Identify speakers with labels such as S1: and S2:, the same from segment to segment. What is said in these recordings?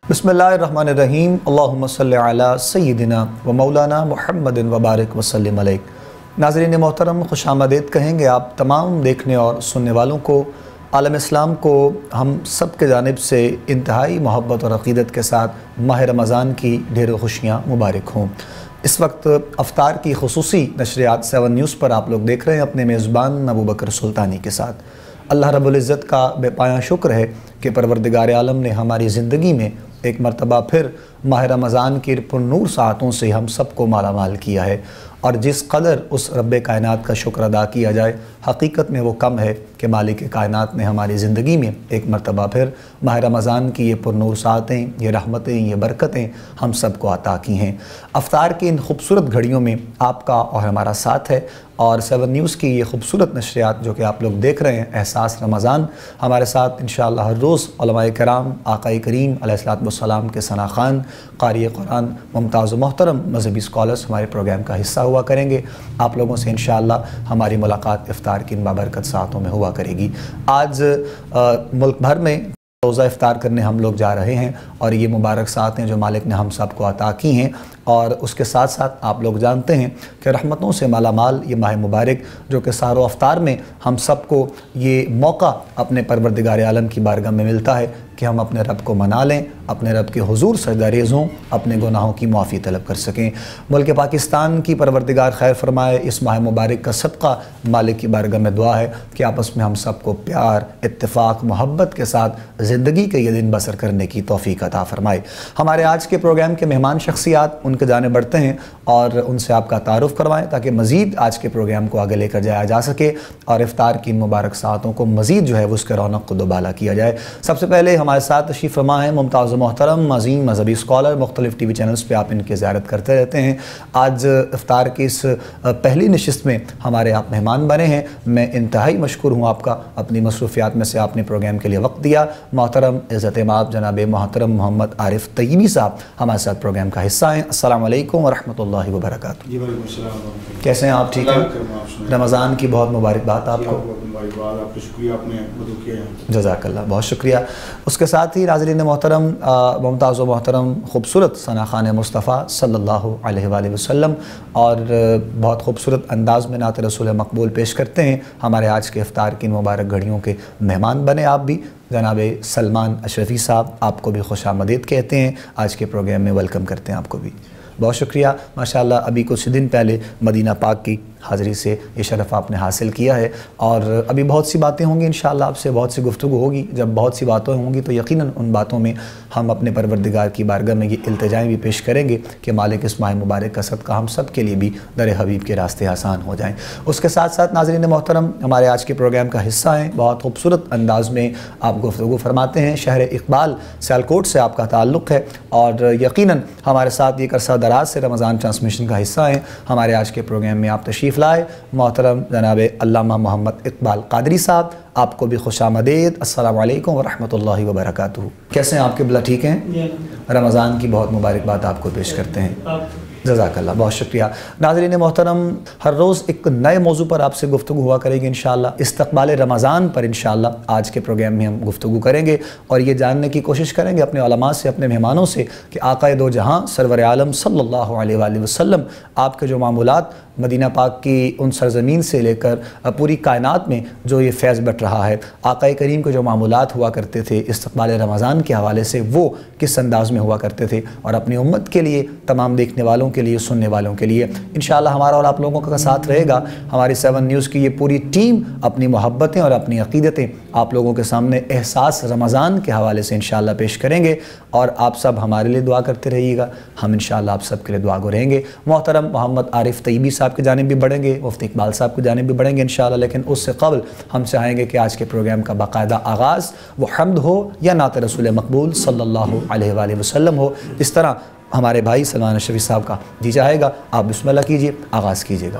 S1: बिस्मिल्लाहिर्रहमानिर्रहीम अल्लाहुम्मा सल्लि अला सय्यिदिना व मौलाना मुहम्मद व बारिक वसल्लिम अलैहि। नाज़रीन मोहतरम, खुशामदीद कहेंगे आप तमाम देखने और सुनने वालों को। आलम इस्लाम को हम सब के जानिब से इंतहाई मोहब्बत और अक़ीदत के साथ माह रमज़ान की ढेरों खुशियाँ मुबारक हों। इस वक्त अफ्तार की खुसूसी नशरियात 7 न्यूज़ पर आप लोग देख रहे हैं अपने मेज़बान अबू बकर सुल्तानी के साथ। अल्लाह रब्बुल इज़्ज़त का बेपाया शुक्र है कि परवरदिगार आलम ने हमारी ज़िंदगी में एक मरतबा फिर माह रमज़ान की पुरनूर सातों से हम सबको मालामाल किया है। और जिस कदर उस रब्बे कायनात का शुक्र अदा किया जाए, हकीकत में वो कम है कि मालिक कायनात ने हमारी ज़िंदगी में एक मरतबा फिर माह रमज़ान की ये पुरनूर सातें, ये रहमतें, ये बरकतें हम सबको अता की हैं। अफ्तार की इन खूबसूरत घड़ियों में आपका और हमारा साथ है। और 7 न्यूज़ की ये खूबसूरत नशरियात जो कि आप लोग देख रहे हैं, एहसास रमज़ान, हमारे साथ इंशाअल्लाह हर रोज़ उलमाए किराम आक़ाए करीम अलैहिस्सलातु वस्सलाम के सना ख़ान, क़ारी कुरान, मुमताज़ मोहतरम मज़हबी स्कॉलर्स हमारे प्रोग्राम का हिस्सा हुआ करेंगे। आप लोगों से इंशाअल्लाह हमारी मुलाकात इफ्तार की इन बाबरकत सातों में हुआ करेगी। आज मुल्क भर में रोज़ा इफ्तार करने हम लोग जा रहे हैं और ये मुबारक सात हैं जो मालिक ने हम सबको अता की हैं। और उसके साथ साथ आप लोग जानते हैं कि रहमतों से मालामाल ये माह मुबारक जो कि सारो अफ्तार में हम सबको ये मौका अपने परवरदिगार आलम की बारगाह में मिलता है कि हम अपने रब को मना लें, अपने रब के हुजूर सजदारेज़ हों, अपने गुनाहों की माफ़ी तलब कर सकें। मुल्क पाकिस्तान की परवरदिगार खैर फरमाए। इस माह मुबारक का सदका मालिक की बारगाह में दुआ है कि आपस में हम सबको प्यार, इत्तेफाक, मोहब्बत के साथ ज़िंदगी के ये दिन बसर करने की तौफ़ीक अता फरमाए। हमारे आज के प्रोग्राम के मेहमान शख्सियात उनके जाने बढ़ते हैं और उनसे आपका तारुफ़ करवाएं ताकि मज़ीद आज के प्रोग्राम को आगे लेकर जाया जा सके और इफ्तार की मुबारक सातों को मज़ीद जो है वो उसके रौनक को दोबाला किया जाए। सबसे पहले हमारे साथ तशरीफ़ फरमा है मुमताज़ मोहतरम अज़ीम मज़हबी स्कॉलर, मुख्तलिफ़ TV चैनल्स पर आप इनकी ज़ियारत करते रहते हैं। आज इफ्तार की इस पहली नशिस्त में हमारे आप मेहमान बने हैं। मैं इंतहाई मशकूर हूँ आपका, अपनी मसरूफ़ियात में से आपने प्रोग्राम के लिए वक्त दिया। मोहतरम इज़्ज़त माब जनाब मोहतरम मोहम्मद आरिफ तय्यबी साहब हमारे साथ प्रोग्राम का हिस्सा हैं। अस्सलाम वालेकुम व रहमतुल्लाहि व बरकातुहू। कैसे हैं आप? ठीक हैं? रमज़ान की बहुत मुबारकबाद आपको।
S2: शुक्रिया, आपने मदद किया है।
S1: जज़ाकल्लाह, बहुत शुक्रिया। उसके साथ ही नाज़रीन मोहतरम मुमताज़ मोहतरम खूबसूरत सना ख़ान मुस्तफ़ा सल्लल्लाहु अलैहि वसल्लम और बहुत खूबसूरत अंदाज़ में नात रसूल मकबूल पेश करते हैं। हमारे आज के इफ्तार की मुबारक घड़ियों के मेहमान बने आप भी, जनाब सलमान अशरफ़ी साहब, आपको भी खुशामदीद कहते हैं। आज के प्रोग्राम में वेलकम करते हैं आपको भी। बहुत शुक्रिया। माशाअल्लाह अभी कुछ दिन पहले मदीना पाक की हाज़िरी से ये शरफ़ आपने हासिल किया है और अभी बहुत सी बातें होंगी इंशाअल्लाह, आपसे बहुत सी गुफ्तगू होगी। जब बहुत सी बातें होंगी तो यकीनन उन बातों में हम अपने परवरदिगार की बारगाह में ये इल्तिजाएँ भी पेश करेंगे कि मालिक इस माह मुबारक का सदका हम सब के लिए भी दर हबीब के रास्ते आसान हो जाएँ। उसके साथ साथ नाज़रीन मोहतरम हमारे आज के प्रोग्राम का हिस्सा हैं, बहुत खूबसूरत अंदाज़ में आप गुफ्तगू फरमाते हैं। शहर इकबाल सियालकोट से आपका ताल्लुक़ है और यकीनन हमारे साथ ये अरसा दराज से रमज़ान ट्रांसमिशन का हिस्सा हैं। हमारे आज के प्रोग्राम में आप तशरीफ़ लाए मोहतरम जनाब अल्लामा मोहम्मद इकबाल कादरी साहब, आपको भी खुशामदीद। अस्सलामु अलैकुम व रहमतुल्लाहि व बरकातुहू। कैसे हैं आपके बिला? ठीक हैं? रमज़ान की बहुत मुबारकबाद आपको पेश करते हैं। जज़ाकल्लाह, बहुत शुक्रिया। नाज़रीन मोहतरम, हर रोज़ एक नए मौजू पर आपसे गुफ्तगू हुआ करेगी इंशाअल्लाह। इस्तक़बाल रमज़ान पर इंशाअल्लाह आज के प्रोग्राम में हम गुफ्तगू करेंगे और ये जानने की कोशिश करेंगे अपने उलमा से, अपने मेहमानों से कि आक़ाए दो जहाँ सरवर आलम सल्लल्लाहु अलैहि वसल्लम आपके जो मामूलात मदीना पाक की उन सरज़मीन से लेकर पूरी कायनात में जो ये फैज़ बट रहा है, आक़ाए करीम के जो मामूलात हुआ करते थे इस्तक़बाल रमज़ान के हवाले से, वो किस अंदाज़ में हुआ करते थे और अपनी उम्मत के लिए, तमाम देखने वालों के लिए, सुनने वालों के लिए इंशाअल्लाह हमारा और आप लोगों का साथ रहेगा। हमारी 7 न्यूज़ की ये पूरी टीम अपनी मोहब्बतें और अपनी अक़ीदतें आप लोगों के सामने एहसास रमज़ान के हवाले से इंशाअल्लाह पेश करेंगे और आप सब हमारे लिए दुआ करते रहिएगा, हम इंशाअल्लाह आप सब के लिए दुआ गो रहेंगे। मोहतरम मोहम्मद आरिफ तय्यबी साहब की जानिब भी बढ़ेंगे, मुफ्ती इकबाल साहब की जानिब भी बढ़ेंगे इंशाअल्लाह, लेकिन उससे क़ब्ल हम चाहेंगे कि आज के प्रोग्राम का बाकायदा आगाज़ वो हम्द हो या नात रसूल मकबूल सल्लल्लाहु अलैहि वसल्लम हो। इस तरह हमारे भाई सलमान अशरफ़ी साहब का जी चाहेगा, आप बिस्मिल्लाह कीजिए, आगाज़ कीजिएगा।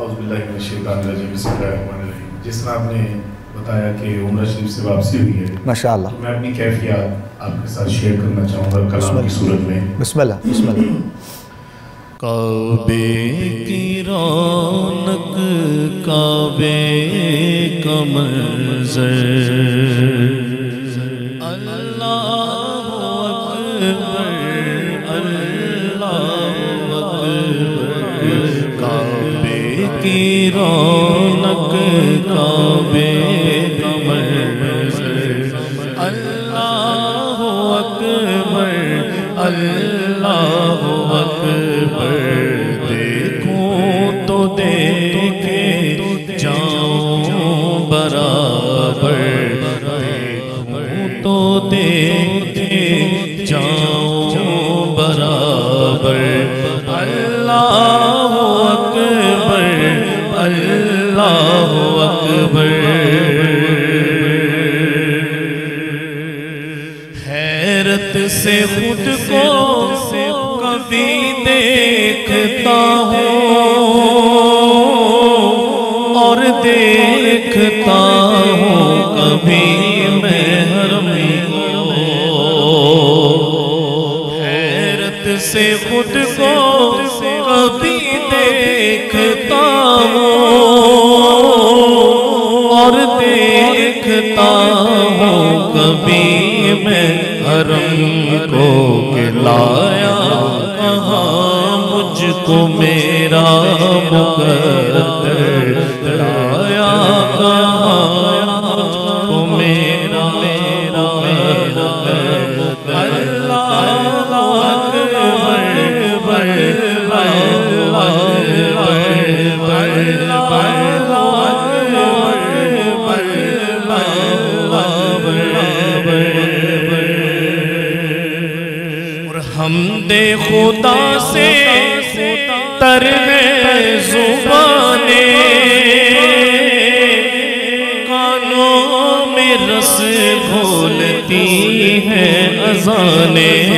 S2: जिस तरह आपने बताया कि उम्र शरीफ से वापसी हुई है,
S1: माशाअल्लाह,
S2: तो मैं अपनी कैफियत आपके साथ शेयर करना चाहूँगा कलाम की सूरत में।
S1: बिस्मिल्लाह बिस्मिल्लाह।
S3: काबे की रौनक, काबे का मंज़र, अल्लाहु अकबर کی رونق کعبے کا منظر اللہ اکبر اللہ اکبر دیکھوں تو دیکھے جاؤں برابر دیکھوں تو دیکھے جاؤں برابر اللہ اکبر اللہ اکبر حیرت سے خود کو کبھی دیکھتا ہوں اور دیکھتا ہوں کبھی میں حرم حیرت سے خود کو کبھی دیکھتا ہوں اور دیکھتا ہوں کبھی میں حرم کو کہ لایا کہاں مجھ کو میرا مقدر لایا کہاں مجھ کو میرا مقدر اللہ اکبر حمد خدا سے تر ہے زبانیں کانوں میں رس گھولتی ہیں اذانیں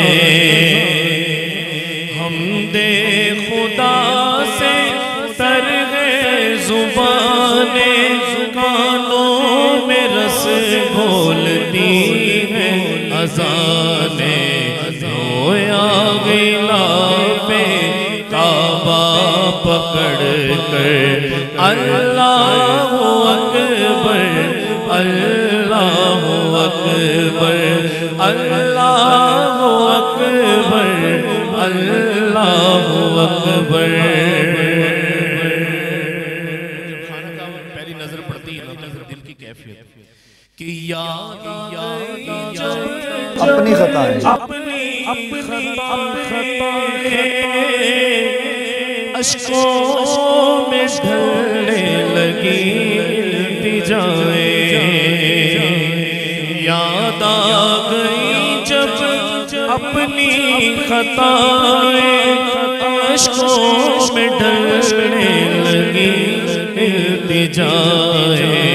S3: حمد خدا سے تر ہے زبانیں کانوں میں رس گھولتی ہیں اذانیں رویا غلاف کعبہ پکڑ کر اللہ اکبر اللہ اکبر اللہ اکبر اللہ اکبر جب خانہ کعبہ میں پہلی نظر پڑتی ہے نا دل کی کیفیت کہ یاد
S1: اپنی خطائیں
S3: اشکوں میں ڈھلنے لگی التجائیں یاد آ گئی جب اپنی خطائیں اشکوں میں ڈھلنے لگی التجائیں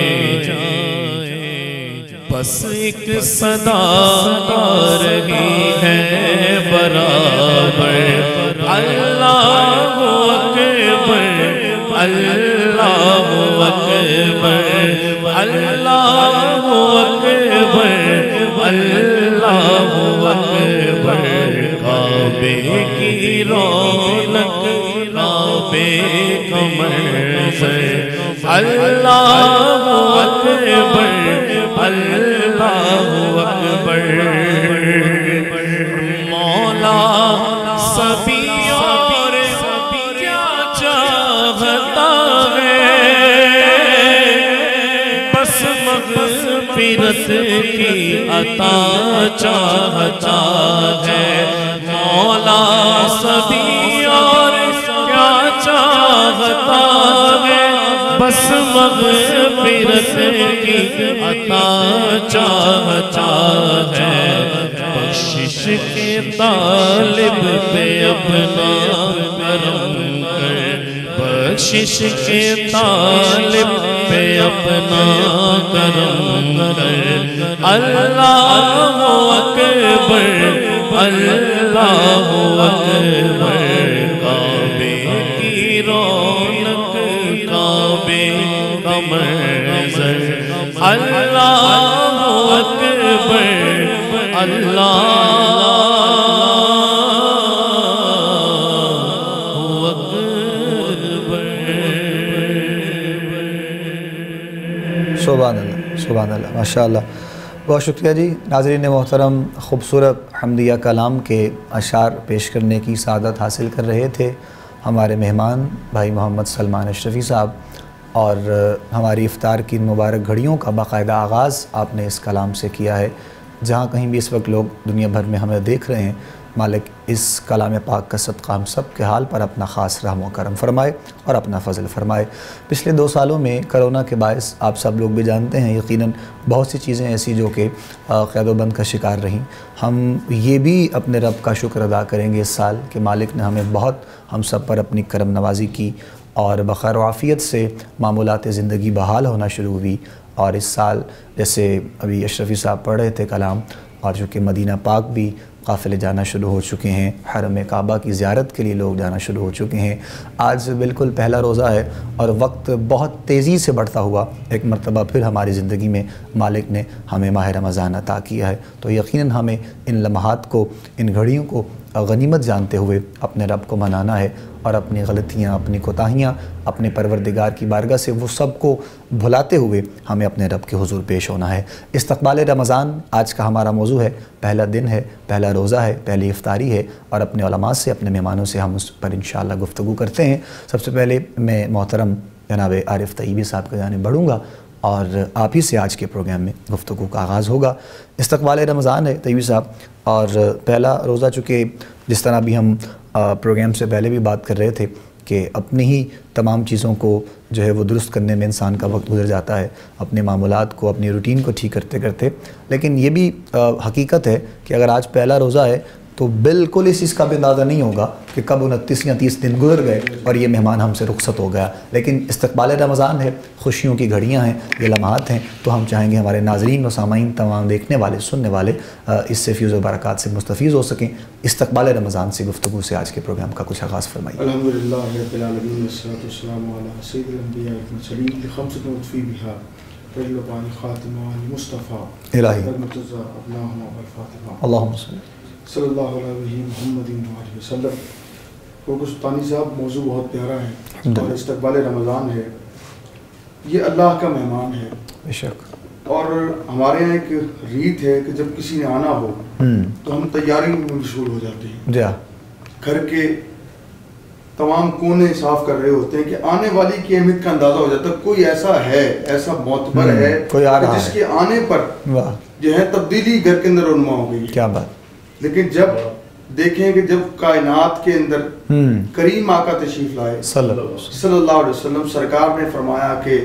S3: بس ایک صدا آ رہی ہے برابر اللہ اکبر اللہ اکبر اللہ اکبر اللہ اکبر کعبے کی رونق کعبے کا منظر اللہ اکبر اللہ اکبر مولا سبھی اور کیا چاہتا ہے بس مغفرت کی عطا چاہتا ہے مولا سبھی اور کیا چاہتا ہے بس مغفرت کی عطا چاہتا ہے بخشش کے طالب پہ اپنا کرم کر بخشش کے طالب پہ اپنا کرم کر اللہ اکبر اللہ اکبر کعبے کی رونق کعبے کا منظر اللہ اکبر اللہ اکبر
S1: سبحان اللہ سبحان اللہ ماشاءاللہ بہت شکریہ جی ناظرین محترم خوبصورت حمدیہ کلام کے اشعار پیش کرنے کی سعادت حاصل کر رہے تھے ہمارے مہمان بھائی محمد سلمان اشرفی صاحب اور ہماری افطار کی مبارک گھڑیوں کا باقاعدہ آغاز آپ نے اس کلام سے کیا ہے. جہاں کہیں بھی اس وقت لوگ دنیا بھر میں ہمیں دیکھ رہے ہیں، مالک اس کلام پاک کا صدقہ ہم سب کے حال پر اپنا خاص رحم و کرم فرمائے اور اپنا فضل فرمائے. پچھلے 2 سالوں میں کرونا کے باعث آپ سب لوگ بھی جانتے ہیں یقیناً بہت سی چیزیں ایسی جو کہ قید و بند کا شکار رہیں. ہم یہ بھی اپنے رب کا شکر ادا کریں گے اس سال کہ مالک نے ہمیں بہت ہم سب پر اپنی کرم نوازی کی اور بخیر و عافیت سے معمولات زندگی بحال ہونا شروع ہوئی. اور اس سال جیسے ابھی اشرفی صاحب پڑھ رہے تھے کلام، اور چونکہ مدینہ پاک بھی قافلے جانا شروع ہو چکے ہیں، حرم کعبہ کی زیارت کے لیے لوگ جانا شروع ہو چکے ہیں. آج بالکل پہلا روزہ ہے اور وقت بہت تیزی سے بڑھتا ہوا ایک مرتبہ پھر ہماری زندگی میں مالک نے ہمیں ماہ رمضان عطا کیا ہے. تو یقیناً ہمیں ان لمحات کو، ان گھڑیوں کو غنیمت جانتے ہوئے اپنے رب کو منانا ہے اور اپنی غلطیاں، اپنی کوتاہیاں اپنے پروردگار کی بارگاہ سے وہ سب کو بھلاتے ہوئے ہمیں اپنے رب کے حضور پیش ہونا ہے. استقبال رمضان آج کا ہمارا موضوع ہے. پہلا دن ہے، پہلا روزہ ہے، پہلی افطاری ہے اور اپنے علماء سے، اپنے مہمانوں سے ہم اس پر انشاءاللہ گفتگو کرتے ہیں. سب سے پہلے میں محترم جناب عارف طیبی صاحب کی جانب بڑھوں گا اور آپ ہی سے آج کے پروگرام میں گفتگو کا آغاز ہوگا. استقبال رمضان ہے طیبی صاحب، اور پہلا روزہ چونکہ جس طرح بھی ہم پروگرام سے پہلے بھی بات کر رہے تھے کہ اپنی ہی تمام چیزوں کو جو ہے وہ درست کرنے میں انسان کا وقت گزر جاتا ہے، اپنے معمولات کو، اپنی روٹین کو ٹھیک کرتے کرتے. لیکن یہ بھی حقیقت ہے کہ اگر آج پہلا روزہ ہے تو بالکل اس چیز کا بھی اندازہ نہیں ہوگا کہ کب 29 یا 30 دن گزر گئے اور یہ مہمان ہم سے رخصت ہو گیا. لیکن استقبال رمضان ہے، خوشیوں کی گھڑیاں ہیں، یہ لمحات ہیں، تو ہم چاہیں گے ہمارے ناظرین و سامعین، تمام دیکھنے والے، سننے والے اس سے فیض و برکات سے مستفیض ہو سکیں. استقبال رمضان سے گفتگو سے آج کے پروگرام کا کچھ آغاز فرمائیے.
S2: الحمدللہ رب العالمین والصلاۃ والسلام علی سید الانبیاء والمرسلین بخمسۃ وطفی بہا رجل خاتمہ مصطفیٰ
S1: الہی اللہم
S2: صلی اللہ علیہ محمد علیہ وسلم. سلطانی صاحب موضوع بہت پیارا ہے اور استقبال رمضان ہے، یہ اللہ کا مہمان ہے
S1: بے شک.
S2: اور ہمارے یہاں ایک ریت ہے کہ جب کسی نے آنا ہو تو ہم تیاری میں مشغول ہو جاتے ہیں، گھر کے تمام کونے صاف کر رہے ہوتے ہیں کہ آنے والی کی اہمیت کا اندازہ ہو جاتا ہے. کوئی ایسا ہے، ایسا معتبر ہے جس کے آنے پر جو ہے تبدیلی گھر کے اندر رونما ہو گئی. کیا بات. لیکن جب دیکھیں کہ جب کائنات کے اندر کریم آقا تشریف لائے صلی اللہ علیہ وسلم، سرکار نے فرمایا کہ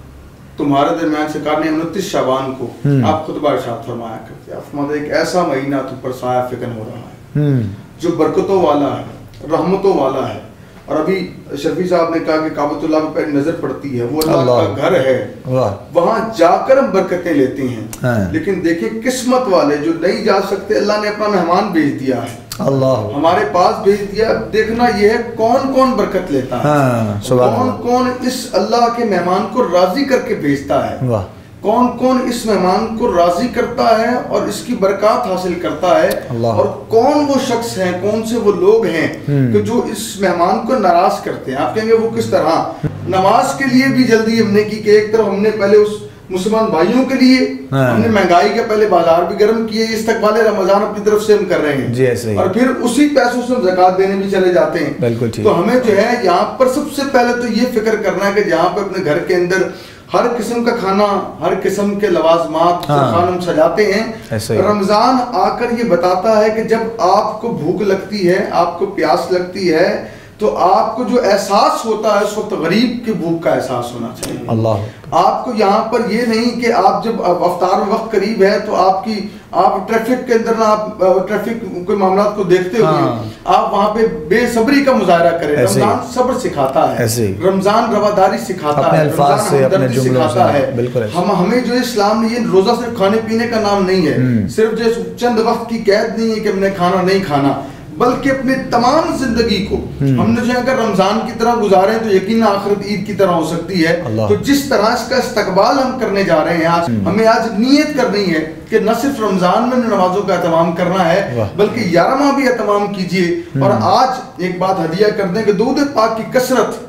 S2: تمہارے درمیان سرکار نے 29 شعبان کو آپ خطبہ ارشاد فرمایا کرتے ہیں. آپ ایک ایسا مہینہ تم پر سایہ فکن ہو رہا ہے جو برکتوں والا ہے، رحمتوں والا ہے. اور ابھی شرفی صاحب نے کہا کہ کعبۃ اللہ پہ نظر پڑتی ہے، وہ اللہ کا گھر ہے، وہاں جا کر ہم برکتیں لیتے ہیں. لیکن دیکھیں قسمت والے جو نہیں جا سکتے، اللہ نے اپنا مہمان بھیج دیا ہے، ہمارے پاس بھیج دیا. دیکھنا یہ ہے کون کون برکت لیتا ہے، کون کون اس اللہ کے مہمان کو راضی کر کے بھیجتا ہے، کون کون اس مہمان کو راضی کرتا ہے اور اس کی برکات حاصل کرتا ہے، اور کون وہ شخص ہیں، کون سے وہ لوگ ہیں کہ جو اس مہمان کو ناراض کرتے ہیں. آپ کہیں گے وہ کس طرح. نماز کے لیے بھی جلدی ہم نے کی کہ ایک طرف ہم نے پہلے اس مسلمان بھائیوں کے لیے ہم نے مہنگائی کے پہلے بازار بھی گرم کیے، استقبال رمضان اپنی طرف سے ہم کر رہے ہیں اور پھر اسی پیسوں سے ہم زکوٰۃ دینے بھی چلے جاتے ہیں. تو ہمیں جو ہے یہاں پر سب سے پہلے تو یہ فکر کرنا ہے کہ جہاں پہ اپنے گھر کے اندر ہر قسم کا کھانا، ہر قسم کے لوازمات ہم سجاتے ہیں. رمضان آ کر یہ بتاتا ہے کہ جب آپ کو بھوک لگتی ہے، آپ کو پیاس لگتی ہے، تو آپ کو جو احساس ہوتا ہے اس وقت غریب کی بھوک کا احساس ہونا چاہیے. آپ کو یہاں پر یہ نہیں کہ آپ جب افطار وقت قریب ہے تو آپ ٹریفک کے اندر نہ آپ ٹریفک کے معاملات کو دیکھتے ہوئے آپ وہاں پہ بے صبری کا مظاہرہ کریں. رمضان صبر سکھاتا ہے، رمضان رواداری سکھاتا ہے، رمضان ہمدردی سکھاتا ہے. ہمیں جو اسلام نے یہ روزہ صرف کھانے پینے کا نام نہیں ہے، صرف جو چند وقت کی قید نہیں ہے کہ ہم نے کھانا نہیں کھانا، بلکہ اپنے تمام زندگی کو ہم نے جو اگر رمضان کی طرح گزاریں تو یقیناً آخرت عید کی طرح ہو سکتی ہے. تو جس طرح اس کا استقبال ہم کرنے جا رہے ہیں آج، ہمیں آج نیت کرنی ہے کہ نہ صرف رمضان میں نمازوں کا اہتمام کرنا ہے بلکہ 11واں بھی اہتمام کیجئے. اور آج ایک بات ہدیہ کر دیں کہ درود پاک کی کثرت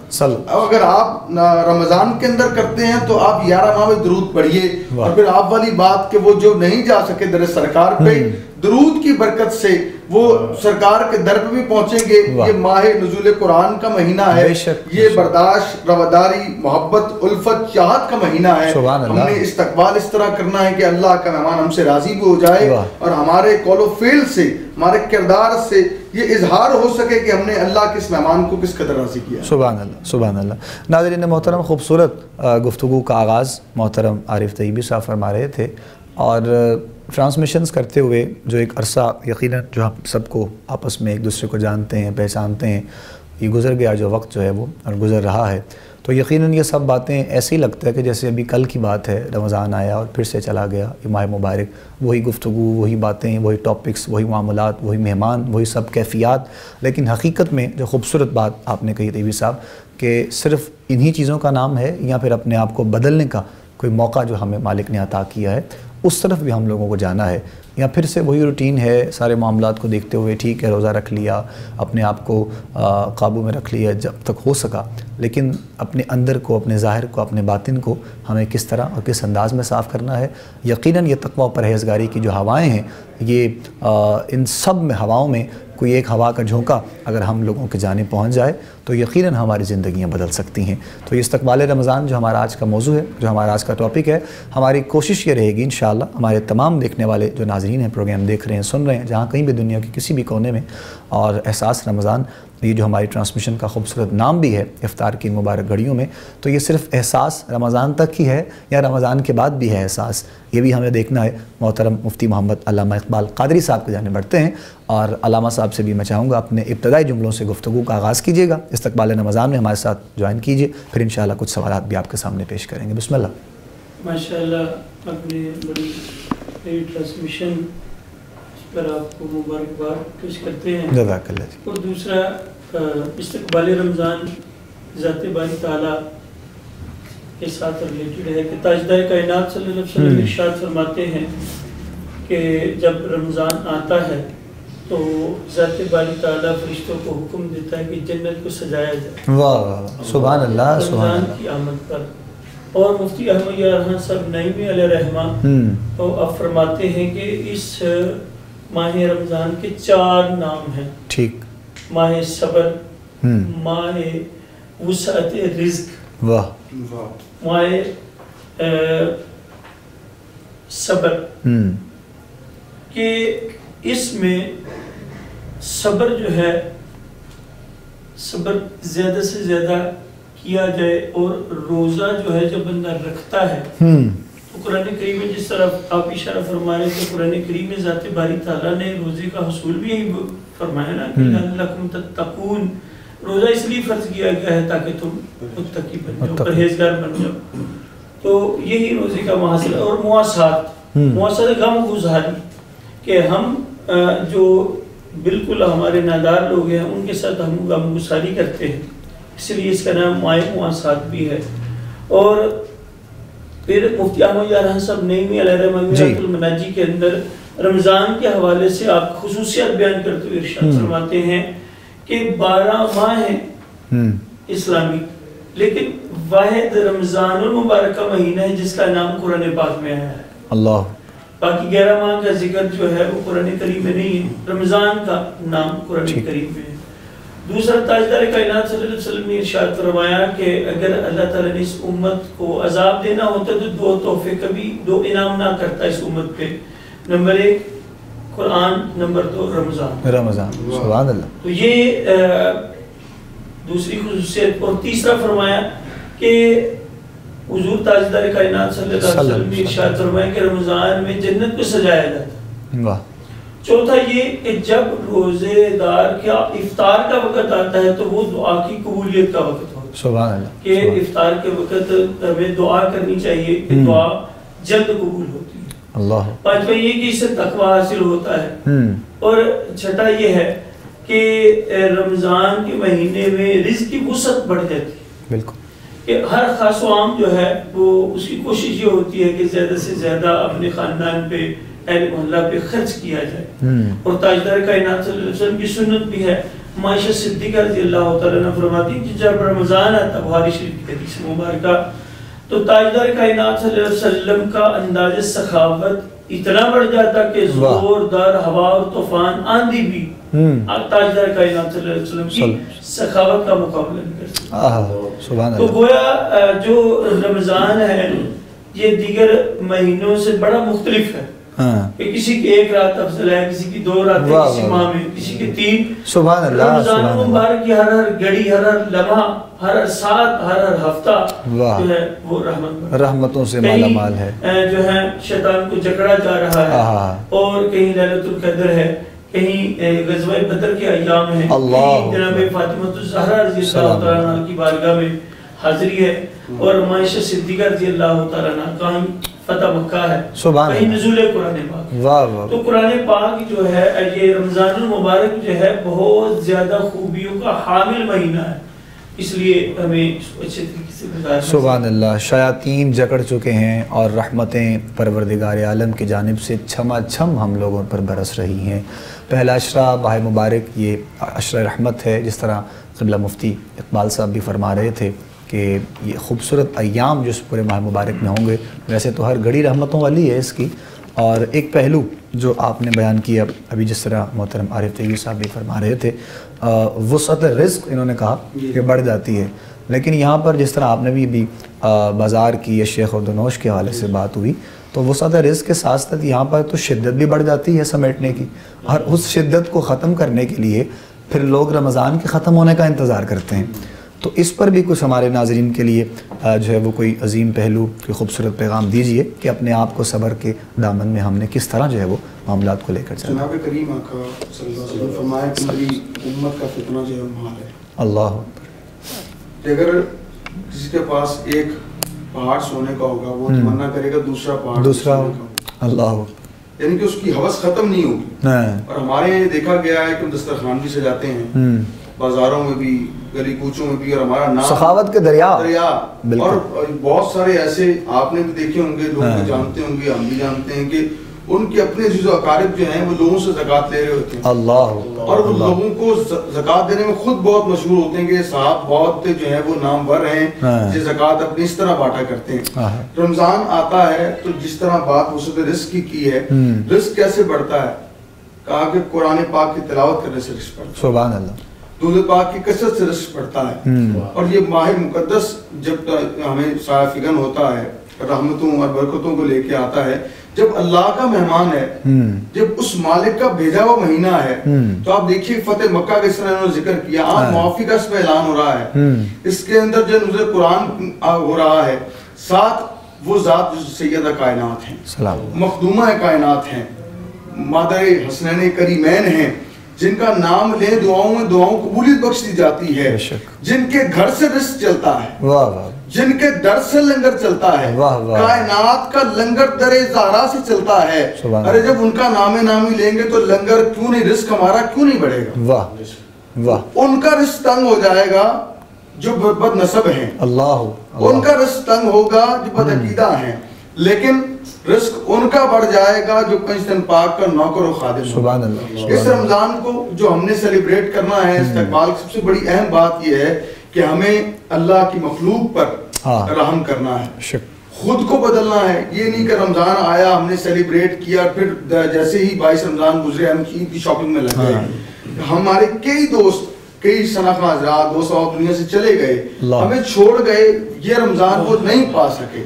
S2: اب اگر آپ رمضان کے اندر کرتے ہیں تو آپ 11 ماہ میں درود پڑھیے، اور پھر آپ والی بات کہ وہ جو نہیں جا سکے در سرکار پہ، درود کی برکت سے وہ سرکار کے در پہ بھی پہنچیں گے۔ یہ ماہ نزول قرآن کا مہینہ ہے، یہ برداشت، رواداری، محبت، الفت، چاہت کا مہینہ ہے۔ ہم نے استقبال اس طرح کرنا ہے کہ اللہ کا مہمان ہم سے راضی بھی ہو جائے، اور ہمارے قول و فعل سے، ہمارے کردار سے یہ اظہار ہو سکے کہ ہم نے اللہ کے اس مہمان کو کس قدر راضی کیا۔
S1: سبحان اللہ، سبحان اللہ۔ ناظرین محترم، خوبصورت گفتگو کا آغاز محترم عارف طیبی صاحب فرما رہے تھے، اور ٹرانسمیشنز کرتے ہوئے جو ایک عرصہ یقیناً جو ہم سب کو آپس میں ایک دوسرے کو جانتے ہیں، پہچانتے ہیں، یہ گزر گیا جو وقت جو ہے وہ، اور گزر رہا ہے، تو یقیناً یہ سب باتیں ایسے ہی لگتا ہے کہ جیسے ابھی کل کی بات ہے، رمضان آیا اور پھر سے چلا گیا یہ ماہ مبارک، وہی گفتگو، وہی باتیں، وہی ٹاپکس، وہی معاملات، وہی مہمان، وہی سب کیفیات۔ لیکن حقیقت میں جو خوبصورت بات آپ نے کہی طیبی صاحب کہ صرف انہی چیزوں کا نام ہے، یا پھر اپنے آپ کو بدلنے کا کوئی موقع جو ہمیں مالک نے عطا کیا ہے، اس طرف بھی ہم لوگوں کو جانا ہے، یا پھر سے وہی روٹین ہے، سارے معاملات کو دیکھتے ہوئے ٹھیک ہے روزہ رکھ لیا، اپنے آپ کو قابو میں رکھ لیا جب تک ہو سکا، لیکن اپنے اندر کو، اپنے ظاہر کو، اپنے باطن کو ہمیں کس طرح اور کس انداز میں صاف کرنا ہے۔ یقیناً یہ تقویٰ و پرہیزگاری کی جو ہوائیں ہیں، یہ ان سب میں ہواؤں میں کوئی ایک ہوا کا جھونکا اگر ہم لوگوں کے جانب پہنچ جائے تو یقیناً ہماری زندگیاں بدل سکتی ہیں۔ تو یہ استقبال رمضان جو ہمارا آج کا موضوع ہے، جو ہمارا آج کا ٹاپک ہے، ہماری کوشش یہ رہے گی انشاءاللہ، ہمارے تمام دیکھنے والے جو ناظرین ہیں، پروگرام دیکھ رہے ہیں، سن رہے ہیں، جہاں کہیں بھی دنیا کے کسی بھی کونے میں، اور احساس رمضان یہ جو ہماری ٹرانسمیشن کا خوبصورت نام بھی ہے افطار کی مبارک گھڑیوں میں، تو یہ صرف احساس رمضان تک ہی ہے یا رمضان کے بعد بھی ہے احساس، یہ بھی ہمیں دیکھنا ہے۔ محترم مفتی محمد علامہ اقبال قادری صاحب کی جانب بڑھتے ہیں، اور علامہ صاحب سے بھی میں چاہوں گا اپنے ابتدائی جملوں سے گفتگو کا آغاز کیجیے گا، استقبال رمضان میں ہمارے ساتھ جوائن کیجیے، پھر انشاءاللہ کچھ سوالات بھی آپ کے سامنے پیش کریں گے۔ بسم اللہ۔
S4: ماشاءاللہ، اپنے بڑی ٹرانسمیشن پر آپ کو مبارکباد پیش کرتے ہیں۔
S1: جزاک اللہ جی۔
S4: اور دوسرا استقبال رمضان ذات باری تعالیٰ کے ساتھ ریلیٹڈ ہے کہ تاجدار کائنات صلی اللہ علیہ وسلم ارشاد فرماتے ہیں کہ جب رمضان آتا ہے تو ذات باری تعالیٰ فرشتوں کو حکم دیتا ہے کہ جنت کو سجایا جائے،
S1: واہ سبحان اللہ، سبحان
S4: رمضان
S1: اللہ۔
S4: کی آمد پر۔ اور مفتی احمد یارحان صاحب نعیمی علیہ رحمہ تو اب فرماتے ہیں کہ اس ماہ رمضان کے 4 نام ہیں،
S1: ٹھیک،
S4: ماہ صبر، ماہ وسعت رزق،
S1: واہ،
S4: ماہ صبر، کہ اس میں صبر جو ہے، صبر زیادہ سے زیادہ کیا جائے، اور روزہ جو ہے جب بندہ رکھتا ہے تو قرآن کریم میں جس طرح آپ اشارہ فرما رہے تھے، قرآن کریم میں ذات باری تعالیٰ نے روزے کا حصول بھی یہی فرمایا نا کہ لَعَلَّكُمْ تَتَّقُونَ، روزہ اس لیے فرض کیا گیا ہے تاکہ تم متقی بن جاؤ، پرہیزگار بن جاؤ، تو یہی روزے کا محاصل ہے۔ اور مواسات غم گزاری، کہ ہم جو بالکل ہمارے نادار لوگ ہیں ان کے ساتھ ہم غم گساری کرتے ہیں، اس لیے اس کا نام ماہ مواسات بھی ہے۔ اور پھر مفتی احمد یارحان صاحب نعیمی علیہ رحمہ میرات المناجی کے اندر رمضان کے حوالے سے آپ خصوصیات بیان کرتے ہوئے ارشاد فرماتے ہیں کہ 12 ماہ ہیں اسلامی، لیکن واحد رمضان المبارک کا مہینہ ہے جس کا نام قرآن پاک میں آیا ہے۔ اللہ، باقی 11 ماہ کا ذکر جو ہے وہ قرآن کریم میں نہیں ہے، رمضان کا نام قرآن کریم میں ہے۔ دوسرا، تاجدار کائنات صلی اللہ علیہ وسلم نے ارشاد فرمایا کہ اگر اللہ تعالیٰ نے اس امت کو عذاب دینا ہوتا تو 2 تحفے کبھی 2 انعام نہ کرتا اس امت پہ، نمبر 1 قرآن، نمبر 2 رمضان۔
S1: سبحان اللہ۔
S4: تو یہ دوسری خصوصیت۔ اور تیسرا فرمایا کہ حضور تاجدار کائنات صلی اللہ علیہ وسلم نے ارشاد فرمایا کہ رمضان میں جنت کو سجایا جاتا ہے۔ واہ۔ چوتھا یہ کہ جب روزے دار کا افطار کا وقت آتا ہے تو وہ دعا کی قبولیت کا وقت ہوتا ہے۔
S1: سبحان اللہ۔
S4: کہ افطار کے وقت ہمیں دعا کرنی چاہیے کہ دعا جلد قبول ہوتی ہے۔ اللہ۔ پانچواں یہ کہ اس سے تقویٰ حاصل ہوتا ہے۔ اور چھٹا یہ ہے کہ رمضان کے مہینے میں رزق کی وسعت بڑھ جاتی ہے۔ بالکل، کہ ہر خاص و عام جو ہے وہ اس کی کوشش یہ ہوتی ہے کہ زیادہ سے زیادہ اپنے خاندان پہ، اہل محلہ پہ خرچ کیا جائے۔ اور تاجدار کائنات صلی اللہ علیہ وسلم کی سنت بھی ہے عائشہ صدیقہ رضی اللہ تعالیٰ عنہ فرماتی ہیں کہ جب رمضان آتا، بخاری شریف کی حدیث مبارکہ، تو تاجدار کائنات صلی اللہ علیہ وسلم کا انداز سخاوت اتنا بڑھ جاتا کہ زوردار ہوا اور طوفان آندھی بھی تاجدار کائنات صلی اللہ علیہ وسلم کی سخاوت کا مقابلہ نہیں کر سکتا۔ تو گویا جو رمضان ہے یہ دیگر مہینوں سے بڑا مختلف ہے کہ کسی کی ایک رات افضل ہے، کسی کی 2 راتیں، کسی ماہ میں، کسی کی 3۔
S1: سبحان اللہ۔
S4: رمضان مبارک کی ہر گھڑی، ہر لمحہ، ہر ساتھ، ہر ہفتہ جو ہے وہ
S1: رحمتوں سے مالا مال ہے،
S4: جو ہے شیطان کو جکڑا جا رہا ہے، اور کہیں لیلۃ القدر ہے، کہیں غزوہ بدر کے ایام ہیں، کہیں جناب فاطمہ الزہرا رضی اللہ تعالیٰ عنہ کی بارگاہ میں حاضری ہے، اور عائشہ صدیقہ رضی اللہ تعالیٰ عنہ کہیں فتح مکہ ہے، کہیں نزول قرآن پاک۔ تو قرآن پاک جو ہے یہ رمضان المبارک جو ہے بہت زیادہ خوبیوں کا حامل مہینہ ہے، اس لیے ہمیں اس کو اچھے طریقے سے گزارنا۔
S1: سبحان اللہ۔ شیاطین جکڑ چکے ہیں اور رحمتیں پروردگار عالم کی جانب سے چھما چھم ہم لوگوں پر برس رہی ہیں۔ پہلا عشرہ ماہ مبارک یہ عشرہ رحمت ہے، جس طرح قبلہ مفتی اقبال صاحب بھی فرما رہے تھے کہ یہ خوبصورت ایام جو اس پورے ماہ مبارک میں ہوں گے، ویسے تو ہر گھڑی رحمتوں والی ہے اس کی، اور ایک پہلو جو آپ نے بیان کیا ابھی، جس طرح محترم عارف تیغی صاحب بھی فرما رہے تھے، وسعت رزق انہوں نے کہا کہ بڑھ جاتی ہے، لیکن یہاں پر جس طرح آپ نے بھی بازار کی یا شیخ و دنوش کے حوالے سے بات ہوئی، تو وسعت رزق کے ساتھ ساتھ یہاں پر تو شدت بھی بڑھ جاتی ہے سمیٹنے کی، اور اس شدت کو ختم کرنے کے لیے پھر لوگ رمضان کے ختم ہونے کا انتظار کرتے ہیں۔ تو اس پر بھی کچھ ہمارے ناظرین کے لیے جو ہے وہ کوئی عظیم پہلو، کوئی خوبصورت پیغام دیجئے کہ اپنے آپ کو صبر کے دامن میں ہم نے کس طرح جو ہے وہ معاملات کو لے کر چلنا۔
S2: جناب کریم آقا صلی اللہ علیہ وسلم فرمایا کہ میری امت کا فتنہ جو ہے مال ہے۔
S1: اللہ
S2: کہ اگر کسی کے پاس ایک پہاڑ سونے کا ہوگا، وہ تمنا کرے گا دوسرا پہاڑ
S1: دوسرا، اللہ،
S2: یعنی کہ اس کی ہوس ختم نہیں ہوگی۔ اور ہمارے یہاں دیکھا گیا ہے کہ ہم دسترخوان بھی سجاتے ہیں، بازاروں میں بھی، گلی کوچوں میں بھی، اور ہمارا نام
S1: سخاوت کے دریا،
S2: اور بہت سارے ایسے آپ نے بھی دیکھے ہوں گے، لوگ بھی جانتے ہوں گے، ہم بھی جانتے ہیں کہ ان کے اپنے عزیز و اقارب جو ہیں وہ لوگوں سے زکوٰۃ لے رہے ہوتے ہیں، اللہ، اور وہ لوگوں کو زکوٰۃ دینے میں خود بہت مشہور ہوتے ہیں کہ صاحب بہت جو ہے وہ نامور ہیں جو زکوٰۃ اپنی اس طرح بانٹا کرتے ہیں۔ رمضان آتا ہے تو جس طرح بات وسعت رزق کی ہے، رزق کیسے بڑھتا ہے؟ کہا کہ قرآن پاک کی تلاوت کرنے سے رزق بڑھتا ہے، سبحان اللہ، درود پاک کی کثرت سے رزق بڑھتا ہے۔ اور یہ ماہ مقدس جب ہمیں سایہ فگن ہوتا ہے، رحمتوں اور برکتوں کو لے کے آتا ہے، جب اللہ کا مہمان ہے، جب اس مالک کا بھیجا ہوا مہینہ ہے، تو آپ دیکھیے فتح مکہ کا اس طرح انہوں نے ذکر کیا، آج معافی کا اس پہ اعلان ہو رہا ہے، اس کے اندر جو نزول قرآن ہو رہا ہے، ساتھ وہ ذات جو سیدہ کائنات ہیں، مخدومہ کائنات ہیں، مادر حسنین کریمین ہیں، جن کا نام لے دعاؤں میں دعاؤں قبولیت بخش دی جاتی ہے، جن کے گھر سے رزق چلتا ہے، جن کے در سے لنگر چلتا ہے، کائنات کا لنگر در زہرا سے چلتا ہے۔ ارے جب ان کا نام نامی لیں گے تو لنگر کیوں نہیں، رزق ہمارا کیوں نہیں بڑھے گا؟ ان کا رزق تنگ ہو جائے گا جو بد نسب ہیں، ان کا رزق تنگ ہوگا جو بد عقیدہ ہیں، لیکن رزق ان کا بڑھ جائے گا جو پنجتن پاک کا نوکر و خادم۔ سبحان اللہ۔ اس رمضان کو جو ہم نے سیلیبریٹ کرنا ہے، استقبال، سب سے بڑی اہم بات یہ ہے کہ ہمیں اللہ کی مخلوق پر رحم کرنا ہے، خود کو بدلنا ہے۔ یہ نہیں کہ رمضان آیا ہم نے سیلیبریٹ کیا، پھر جیسے ہی 22 رمضان گزرے ہم عید کی شاپنگ میں لگ گئے۔ ہمارے کئی دوست، کئی شناخت حضرات دوست اور دنیا سے چلے گئے، ہمیں چھوڑ گئے، یہ رمضان وہ نہیں پا سکے۔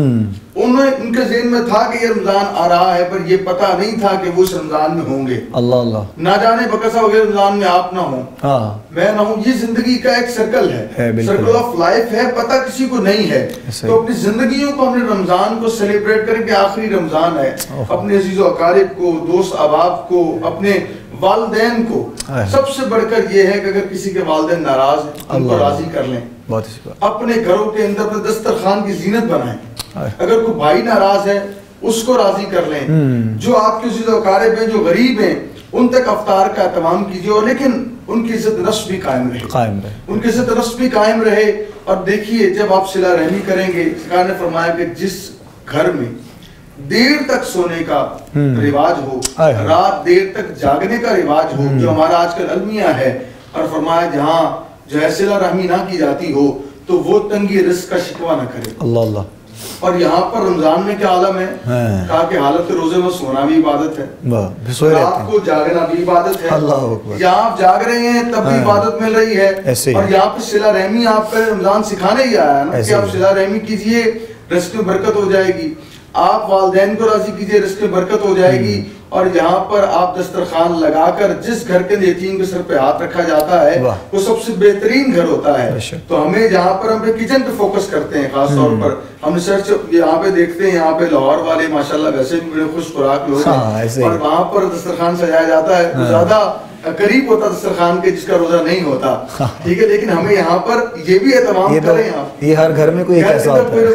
S2: ان کے ذہن میں تھا کہ یہ رمضان آ رہا ہے، پر یہ پتہ نہیں تھا کہ وہ اس رمضان میں ہوں گے۔ اللہ اللہ، نہ جانے بکسا وغیرہ رمضان میں آپ نہ ہوں، میں نہ ہوں۔ یہ زندگی کا ایک سرکل ہے، سرکل آف لائف ہے، پتہ کسی کو نہیں ہے۔ تو اپنی زندگیوں کو ہم نے رمضان کو سیلیبریٹ کریں کہ آخری رمضان ہے، اپنے عزیز و اقارب کو، دوست احباب کو، اپنے والدین کو، سب سے بڑھ کر یہ ہے کہ اگر کسی کے والدین ناراض ہیں ان کو راضی کر لیں، اپنے گھروں کے اندر دسترخوان کی زینت بنائیں۔ اگر کوئی بھائی ناراض ہے اس کو راضی کر لیں، جو آپ کے عزیز و اقارب ہیں، جو غریب ہیں، ان تک افطار کا اہتمام کیجیے، اور لیکن ان کی عزت نفس بھی قائم رہے، ان کی عزت نفس بھی قائم رہے۔ اور دیکھیے جب آپ صلہ رحمی کریں گے، سرکار نے فرمایا کہ جس گھر میں دیر تک سونے کا رواج ہو، رات دیر تک جاگنے کا رواج ہو، جو ہمارا آج کل المیہ ہے، اور فرمایا جہاں جو ہے صلہ رحمی نہ کی جاتی ہو تو وہ تنگی رزق کا شکوہ نہ کرے.
S1: اللہ اللہ.
S2: اور یہاں پر رمضان میں کیا عالم ہے, کہا کہ حالت روزے میں سونا بھی عبادت ہے, رات کو جاگنا بھی عبادت ہے. یہاں آپ جاگ رہے ہیں تب بھی عبادت مل رہی ہے. اور یہاں پہ صلہ رحمی آپ پہ رمضان سکھانے ہی آیا ہے نا کہ آپ صلہ رحمی کیجئے, رزق میں برکت ہو جائے گی. آپ والدین کو راضی کیجئے, رزق میں برکت ہو جائے گی. اور یہاں پر آپ دسترخوان لگا کر جس گھر کے یتیم کے سر پہ ہاتھ رکھا جاتا ہے وہ سب سے بہترین گھر ہوتا ہے. تو ہمیں جہاں پر ہم کچن پہ فوکس کرتے ہیں خاص طور پر, ہم سرچ یہاں پہ دیکھتے ہیں یہاں پہ لاہور والے ماشاءاللہ ویسے بھی بڑے خوش خوراک لوگ ہیں, اور وہاں پر دسترخوان سجایا جاتا ہے تو زیادہ قریب ہوتا دسترخوان کے جس کا روزہ نہیں ہوتا, ٹھیک ہے. لیکن ہمیں یہاں پر یہ بھی اہتمام کریں,
S1: یہ ہر گھر میں کوئی ایسا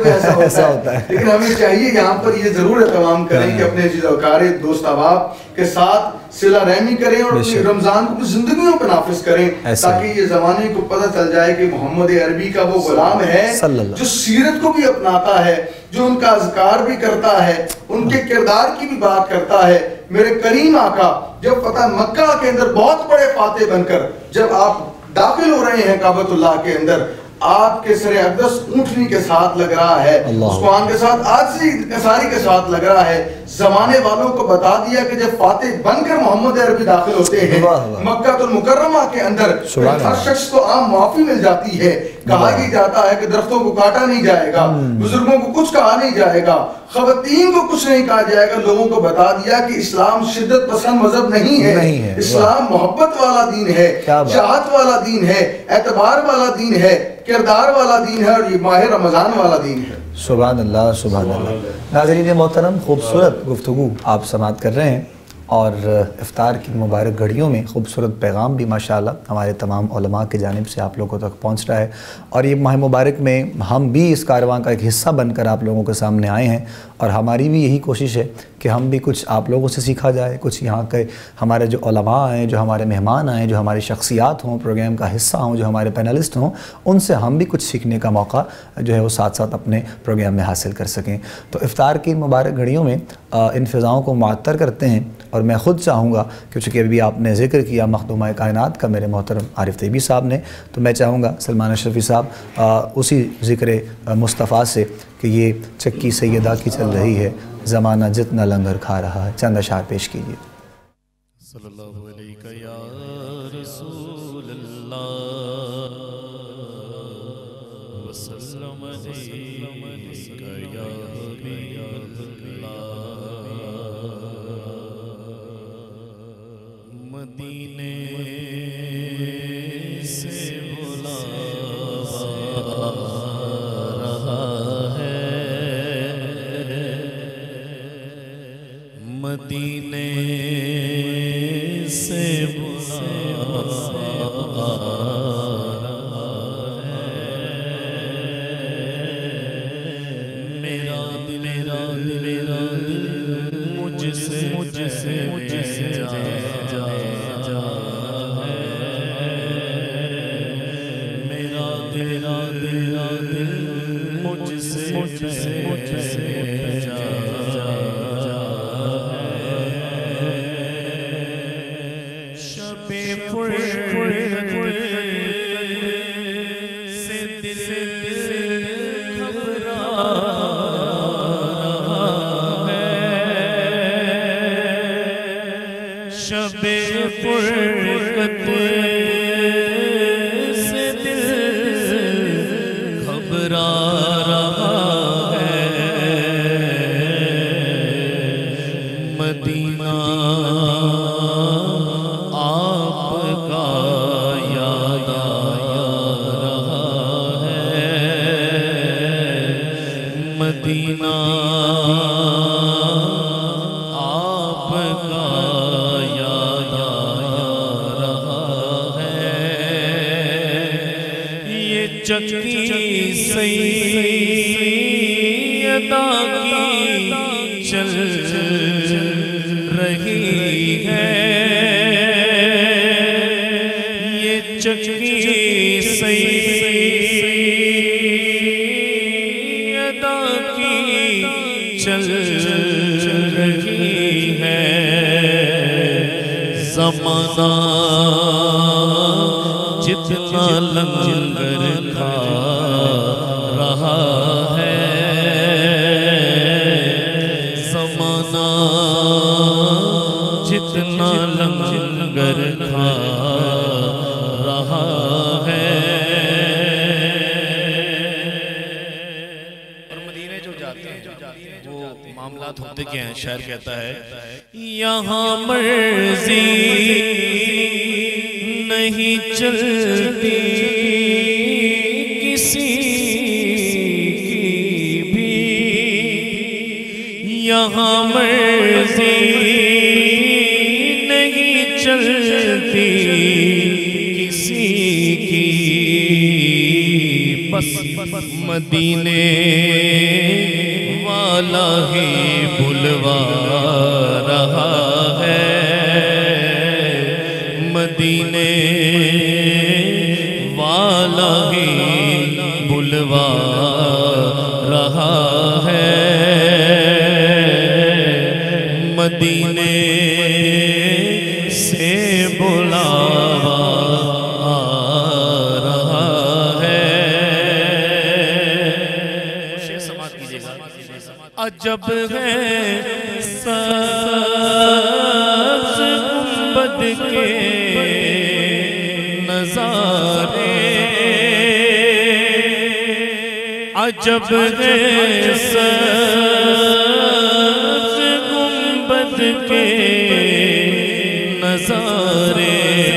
S1: ہوتا ہے,
S2: لیکن ہمیں چاہیے یہاں پر یہ ضرور اہتمام کریں کہ اپنے عزیز و اقارب دوست احباب کے ساتھ صلہ رحمی کریں اور رمضان کو زندگیوں پہ نافذ کریں, تاکہ یہ زمانے کو پتہ چل جائے کہ محمد عربی کا وہ غلام ہے جو سیرت کو بھی اپناتا ہے, جو ان کا اذکار بھی کرتا ہے, ان کے کردار کی بھی بات کرتا ہے. میرے کریم آقا جب فتح مکہ کے اندر بہت بڑے فاتح بن کر جب آپ داخل ہو رہے ہیں کعبۃ اللہ کے اندر, آپ کے سر اقدس اونٹنی کے ساتھ لگ رہا ہے, عثمان کے ساتھ عاجزی انکساری کے ساتھ لگ رہا ہے. زمانے والوں کو بتا دیا کہ جب فاتح بن کر محمد عربی داخل ہوتے ہیں مکہ المکرمہ کے اندر, ہر شخص کو عام معافی مل جاتی ہے. کہا ہی جاتا ہے کہ درختوں کو کاٹا نہیں جائے گا, بزرگوں کو کچھ کہا نہیں جائے گا, خواتین کو کچھ نہیں کہا جائے گا. لوگوں کو بتا دیا کہ اسلام شدت پسند مذہب نہیں ہے, اسلام محبت والا دین ہے, چاہت والا دین ہے, اعتبار والا دین ہے, کردار والا دین ہے, اور یہ ماہ رمضان والا دین ہے.
S1: سبحان اللہ سبحان اللہ. ناظرین محترم, خوبصورت گفتگو آپ سماعت کر رہے ہیں, اور افطار کی مبارک گھڑیوں میں خوبصورت پیغام بھی ماشاءاللہ ہمارے تمام علماء کی جانب سے آپ لوگوں تک پہنچ رہا ہے. اور یہ ماہ مبارک میں ہم بھی اس کارواں کا ایک حصہ بن کر آپ لوگوں کے سامنے آئے ہیں, اور ہماری بھی یہی کوشش ہے کہ ہم بھی کچھ آپ لوگوں سے سیکھا جائے, کچھ یہاں کے ہمارے جو علماء ہیں, جو ہمارے مہمان آئیں, جو ہماری شخصیات ہوں, پروگرام کا حصہ ہوں, جو ہمارے پینلسٹ ہوں, ان سے ہم بھی کچھ سیکھنے کا موقع جو ہے وہ ساتھ ساتھ اپنے پروگرام میں حاصل کر سکیں. تو افطار کی مبارک گھڑیوں میں ان فضاؤں کو معطر کرتے ہیں, اور میں خود چاہوں گا کہ چونکہ ابھی آپ نے ذکر کیا مخدومہ کائنات کا میرے محترم عارف طیبی صاحب نے, تو میں چاہوں گا سلمان اشرفی صاحب اسی ذکر مصطفیٰ سے کہ یہ چکی سیدہ کی چل رہی ہے, زمانہ جتنا لنگر کھا رہا ہے, چند اشعار پیش کیجیے.
S3: صلی اللہ علیہ یا رسول اللہ وسلم علیہ یا حبیب اللہ. مدینے سے بلاوا رہا ہے, مدینے سے بلاوا رہا ہے. میرا دل مجھ سے جا مجھ سے شب فرقت سے دل گھبرا رہا ہے, شب فرقت سے دل گھبرا رہا ہے. مدینہ آپ کا یاد آ رہا ہے, مدینہ آپ کا یاد آ رہا ہے. یہ چکی سیدہ کی چل رہی ہے, یہ چکی سیدہ کی چل رہی ہے. زمانہ جتنا لنگر کھا رہا ہے زمانہ، جتنا لنگر کھا رہا ہے۔ اور مدینے جو جاتے ہیں وہ معاملات ہوتے کیا ہیں؟ شاعر کہتا ہے یہاں مرضی نہیں چلتی کسی کی بھی، یہاں مرضی نہیں چلتی کسی کی، بس مدینے والا ہی بلوا رہا ہے، مدینے والا ہی بلوا رہا ہے، مدینے سے بلاوا آ رہا ہے۔ شعر سماعت کیجئے گا۔ عجب ہے سبز گنبد کے نظارے، عجب ہے سبز گنبد کے نظارے،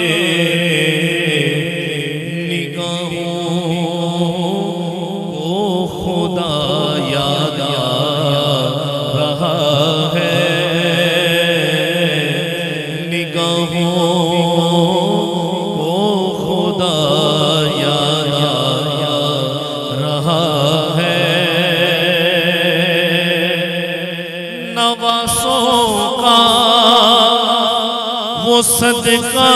S3: نگاہوں کو خدا یاد آ رہا ہے، نگاہوں کو خدا یاد آ رہا ہے، نواسوں کا وہ صدقہ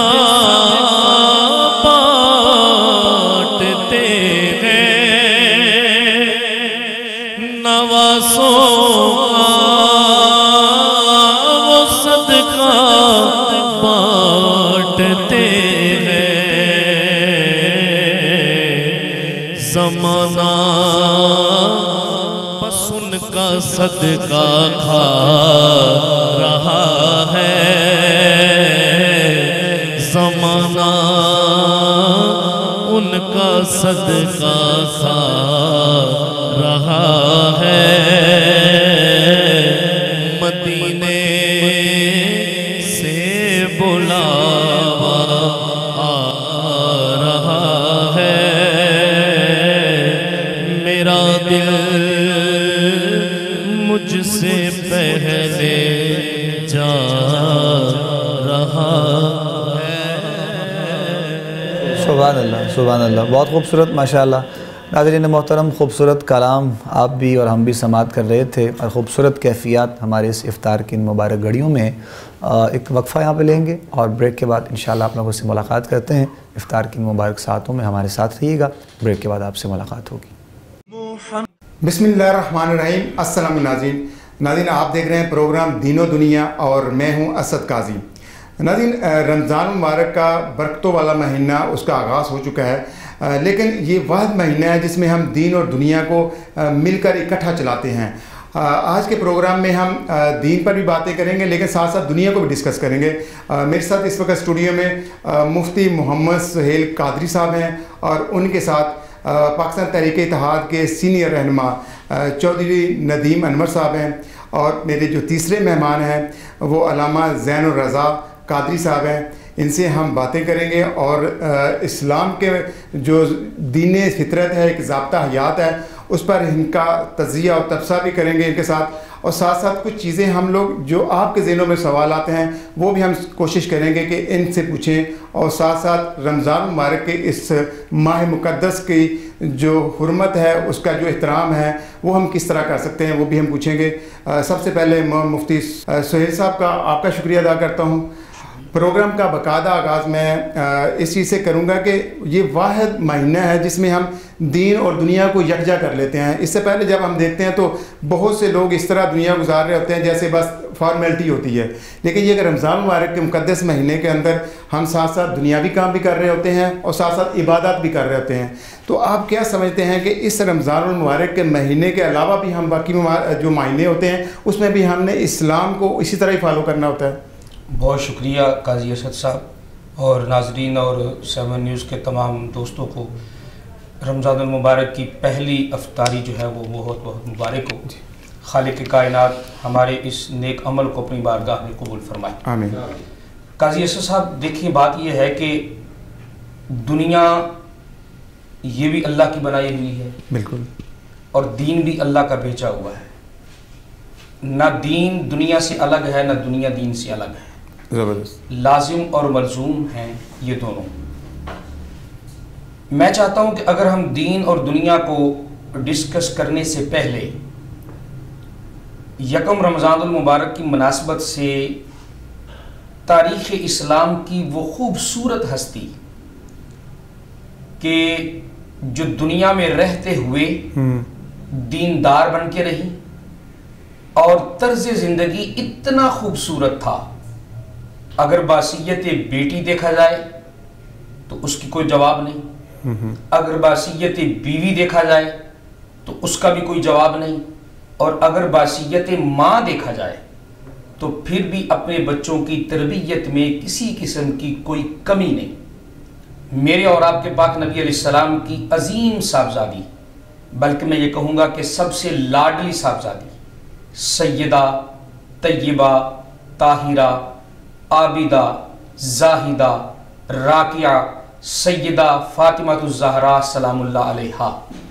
S3: بانٹتے ہیں، نواسوں کا وہ صدقہ بانٹتے ہیں، زمانہ بس ان کا صدقہ کھا رہا ہے، زمانہ ان کا صدقہ کھا رہا ہے، مدینے سے بلاوا آ رہا ہے، میرا دل مجھ سے پہلے جا رہا ہے۔
S1: سبحان اللہ، سبحان اللہ، بہت خوبصورت ماشاءاللہ۔ ناظرین محترم، خوبصورت کلام آپ بھی اور ہم بھی سماعت کر رہے تھے، اور خوبصورت کیفیات ہمارے اس افطار کی ان مبارک گھڑیوں میں۔ ایک وقفہ یہاں پہ لیں گے اور بریک کے بعد انشاءاللہ آپ لوگوں سے ملاقات کرتے ہیں۔ افطار کی ان مبارک ساعتوں میں ہمارے ساتھ رہیے گا، بریک کے بعد آپ سے ملاقات ہوگی۔
S5: بسم اللہ الرحمن الرحیم۔ السلام ناظرین، آپ دیکھ رہے ہیں پروگرام دین و دنیا اور میں ہوں اسد قاضی۔ ناظرین، رمضان مبارک کا برکتوں والا مہینہ اس کا آغاز ہو چکا ہے، لیکن یہ واحد مہینہ ہے جس میں ہم دین اور دنیا کو مل کر اکٹھا چلاتے ہیں۔ آج کے پروگرام میں ہم دین پر بھی باتیں کریں گے، لیکن ساتھ ساتھ دنیا کو بھی ڈسکس کریں گے۔ میرے ساتھ اس وقت اسٹوڈیو میں مفتی محمد سہیل قادری صاحب ہیں، اور ان کے ساتھ پاکستان تحریک اتحاد کے سینئر رہنما چودھری ندیم انور صاحب ہیں، اور میرے جو تیسرے مہمان ہیں وہ علامہ زین الرضا قادری صاحب ہیں۔ ان سے ہم باتیں کریں گے اور اسلام کے جو دین فطرت ہے، ایک ضابطہ حیات ہے، اس پر ان کا تجزیہ اور تبصرہ بھی کریں گے ان کے ساتھ، اور ساتھ ساتھ کچھ چیزیں ہم لوگ جو آپ کے ذہنوں میں سوال آتے ہیں وہ بھی ہم کوشش کریں گے کہ ان سے پوچھیں، اور ساتھ ساتھ رمضان مبارک کے اس ماہ مقدس کی جو حرمت ہے، اس کا جو احترام ہے، وہ ہم کس طرح کر سکتے ہیں، وہ بھی ہم پوچھیں گے۔ سب سے پہلے مفتی سہیل صاحب کا آپ کا شکریہ ادا کرتا ہوں۔ پروگرام کا باقاعدہ آغاز میں اس چیز سے کروں گا کہ یہ واحد مہینہ ہے جس میں ہم دین اور دنیا کو یکجا کر لیتے ہیں. اس سے پہلے جب ہم دیکھتے ہیں تو بہت سے لوگ اس طرح دنیا گزار رہے ہوتے ہیں جیسے بس فارمیلٹی ہوتی ہے, لیکن یہ کہ رمضان مبارک کے مقدس مہینے کے اندر ہم ساتھ ساتھ دنیاوی کام بھی کر رہے ہوتے ہیں اور ساتھ ساتھ عبادات بھی کر رہے ہوتے ہیں. تو آپ کیا سمجھتے ہیں کہ اس رمضان المبارک کے مہینے کے علاوہ بھی ہم باقی جو مہینے ہوتے ہیں اس میں بھی ہم نے اسلام کو اسی طرح ہی فالو کرنا ہوتا ہے؟
S6: بہت شکریہ قاضی اسد صاحب اور ناظرین اور 7 نیوز کے تمام دوستوں کو رمضان المبارک کی پہلی افطاری جو ہے وہ بہت بہت مبارک ہو. خالق کائنات ہمارے اس نیک عمل کو اپنی بارگاہ میں قبول فرمائے.
S5: آمین.
S6: قاضی اسد صاحب دیکھیں بات یہ ہے کہ دنیا یہ بھی اللہ کی بنائی ہوئی ہے,
S5: بالکل,
S6: اور دین بھی اللہ کا بھیجا ہوا ہے. نہ دین دنیا سے الگ ہے نہ دنیا دین سے الگ ہے,
S5: زبردست,
S6: لازم اور ملزوم ہیں یہ دونوں. میں چاہتا ہوں کہ اگر ہم دین اور دنیا کو ڈسکس کرنے سے پہلے یکم رمضان المبارک کی مناسبت سے تاریخ اسلام کی وہ خوبصورت ہستی کہ جو دنیا میں رہتے ہوئے دیندار بن کے رہی اور طرز زندگی اتنا خوبصورت تھا, اگر باسیت بیٹی دیکھا جائے تو اس کی کوئی جواب نہیں, اگر باسیت بیوی دیکھا جائے تو اس کا بھی کوئی جواب نہیں, اور اگر باسیت ماں دیکھا جائے تو پھر بھی اپنے بچوں کی تربیت میں کسی قسم کی کوئی کمی نہیں. میرے اور آپ کے پاک نبی علیہ السلام کی عظیم صاحبزادی, بلکہ میں یہ کہوں گا کہ سب سے لاڈلی صاحبزادی سیدہ طیبہ طاہرہ عابدہ زاہدہ راکعہ سیدہ فاطمہ الزہرا سلام اللہ علیہا,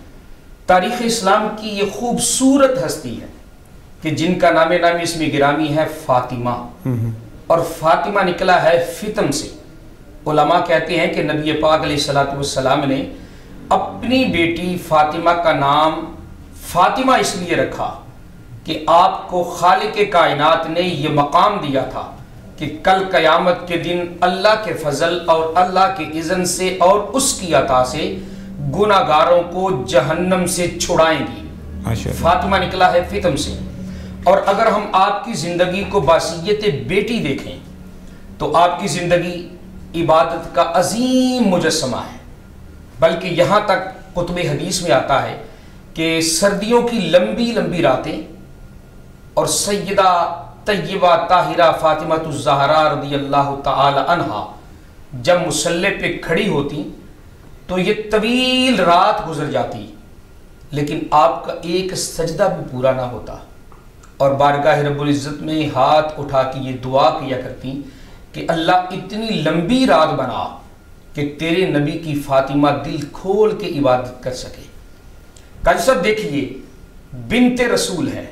S6: تاریخ اسلام کی یہ خوبصورت ہستی ہے کہ جن کا نام نامی اسم گرامی ہے فاطمہ, اور فاطمہ نکلا ہے فتم سے. علماء کہتے ہیں کہ نبی پاک علیہ السلام نے اپنی بیٹی فاطمہ کا نام فاطمہ اس لیے رکھا کہ آپ کو خالق کائنات نے یہ مقام دیا تھا کہ کل قیامت کے دن اللہ کے فضل اور اللہ کے اذن سے اور اس کی عطا سے گناہگاروں کو جہنم سے چھڑائیں گی. فاطمہ نکلا ہے فتم سے. اور اگر ہم آپ کی زندگی کو باسیت بیٹی دیکھیں تو آپ کی زندگی عبادت کا عظیم مجسمہ ہے, بلکہ یہاں تک کتب حدیث میں آتا ہے کہ سردیوں کی لمبی لمبی راتیں اور سیدہ طیبہ طاہرہ فاطمہ الزہرا رضی اللہ تعالی عنہا جب مصلی پہ کھڑی ہوتی تو یہ طویل رات گزر جاتی, لیکن آپ کا ایک سجدہ بھی پورا نہ ہوتا, اور بارگاہ رب العزت میں ہاتھ اٹھا کے یہ دعا کیا کرتی کہ اللہ اتنی لمبی رات بنا کہ تیرے نبی کی فاطمہ دل کھول کے عبادت کر سکے. قاضی صاحب دیکھیے, بنت رسول ہے,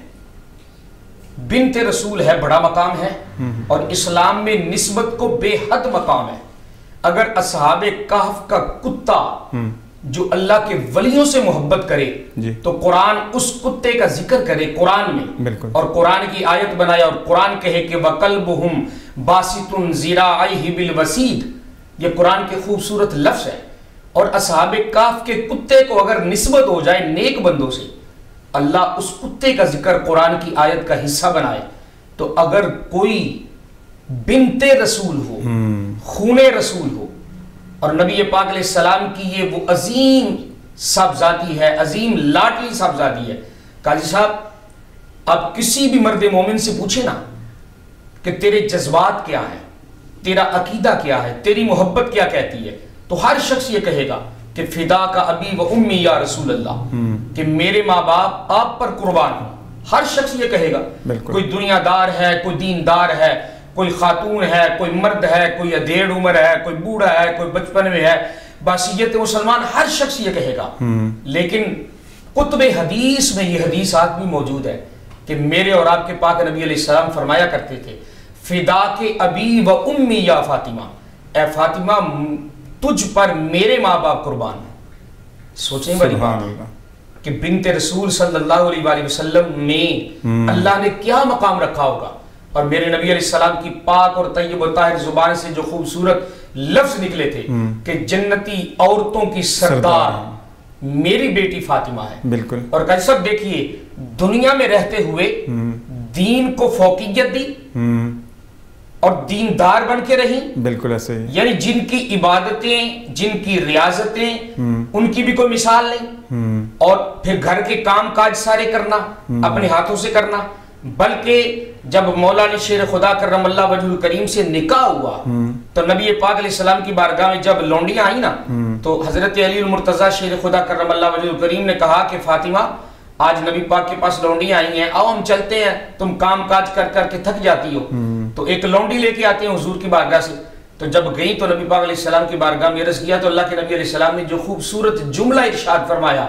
S6: بنت رسول ہے, بڑا مقام ہے, اور اسلام میں نسبت کو بے حد مقام ہے. اگر اصحاب کہف کا کتا جو اللہ کے ولیوں سے محبت کرے تو قرآن اس کتے کا ذکر کرے قرآن میں, اور قرآن کی آیت بنائے اور قرآن کہے کہ وَقَلْبُهُمْ بَاسِطٌ ذِرَاعَيْهِ بِالْوَسِيدِ, یہ قرآن کے خوبصورت لفظ ہے. اور اصحاب کہف کے کتے کو اگر نسبت ہو جائے نیک بندوں سے, اللہ اس کتے کا ذکر قرآن کی آیت کا حصہ بنائے, تو اگر کوئی بنت رسول ہو, خون رسول ہو, اور نبی پاک علیہ السلام کی یہ وہ عظیم صاحبزادی ہے, عظیم لاڈلی صاحبزادی ہے. قاضی صاحب آپ کسی بھی مرد مومن سے پوچھیں نا کہ تیرے جذبات کیا ہیں, تیرا عقیدہ کیا ہے, تیری محبت کیا کہتی ہے, تو ہر شخص یہ کہے گا کہ فدا کا ابی و امی یا رسول اللہ, کہ میرے ماں باپ آپ پر قربان ہوں. ہر شخص یہ کہے گا, کوئی دنیا دار ہے, کوئی دیندار ہے, کوئی خاتون ہے, کوئی مرد ہے, کوئی ادھیڑ عمر ہے, کوئی بوڑھا ہے, کوئی بچپن میں ہے, باسیت مسلمان, ہر شخص یہ کہے گا. لیکن کتب حدیث میں یہ حدیثات بھی موجود ہے کہ میرے اور آپ کے پاک نبی علیہ السلام فرمایا کرتے تھے فدا کے ابی و امی یا فاطمہ, اے فاطمہ تجھ پر میرے ماں باپ قربان ہیں. سوچیں بڑی بات ہے کہ بنت رسول صلی اللہ علیہ وسلم میں اللہ نے کیا مقام رکھا ہوگا. اور میرے نبی علیہ السلام کی پاک اور طیب و طاہر زبان سے جو خوبصورت لفظ نکلے تھے کہ جنتی عورتوں کی سردار میری بیٹی فاطمہ ہے.
S5: بالکل.
S6: اور کل سب دیکھیے دنیا میں رہتے ہوئے دین کو فوقیت دی اور دیندار بن کے رہی. بالکل ایسے ہی. یعنی جن کی عبادتیں، جن کی ریاضتیں، ان کی بھی کوئی مثال نہیں. اور پھر گھر کے کام کاج سارے کرنا، اپنے ہاتھوں سے کرنا. بلکہ جب مولا نے شیر خدا کرم اللہ وجہ الکریم سے نکاح ہوا تو نبی پاک علیہ السلام کی بارگاہ میں جب لونڈیاں آئیں نا تو حضرت علی المرتضیٰ شیر خدا کرم اللہ وجہ الکریم نے کہا کہ فاطمہ آج نبی پاک کے پاس لونڈیاں آئی ہیں، آؤ ہم چلتے ہیں، تم کام کاج کر کر کے تھک جاتی ہو. تو ایک لونڈی لے کے آتے ہیں حضور کی بارگاہ سے. تو جب گئی تو نبی پاک علیہ السلام کی بارگاہ میں عرض کیا تو اللہ کے نبی علیہ السلام نے جو خوبصورت جملہ ارشاد فرمایا،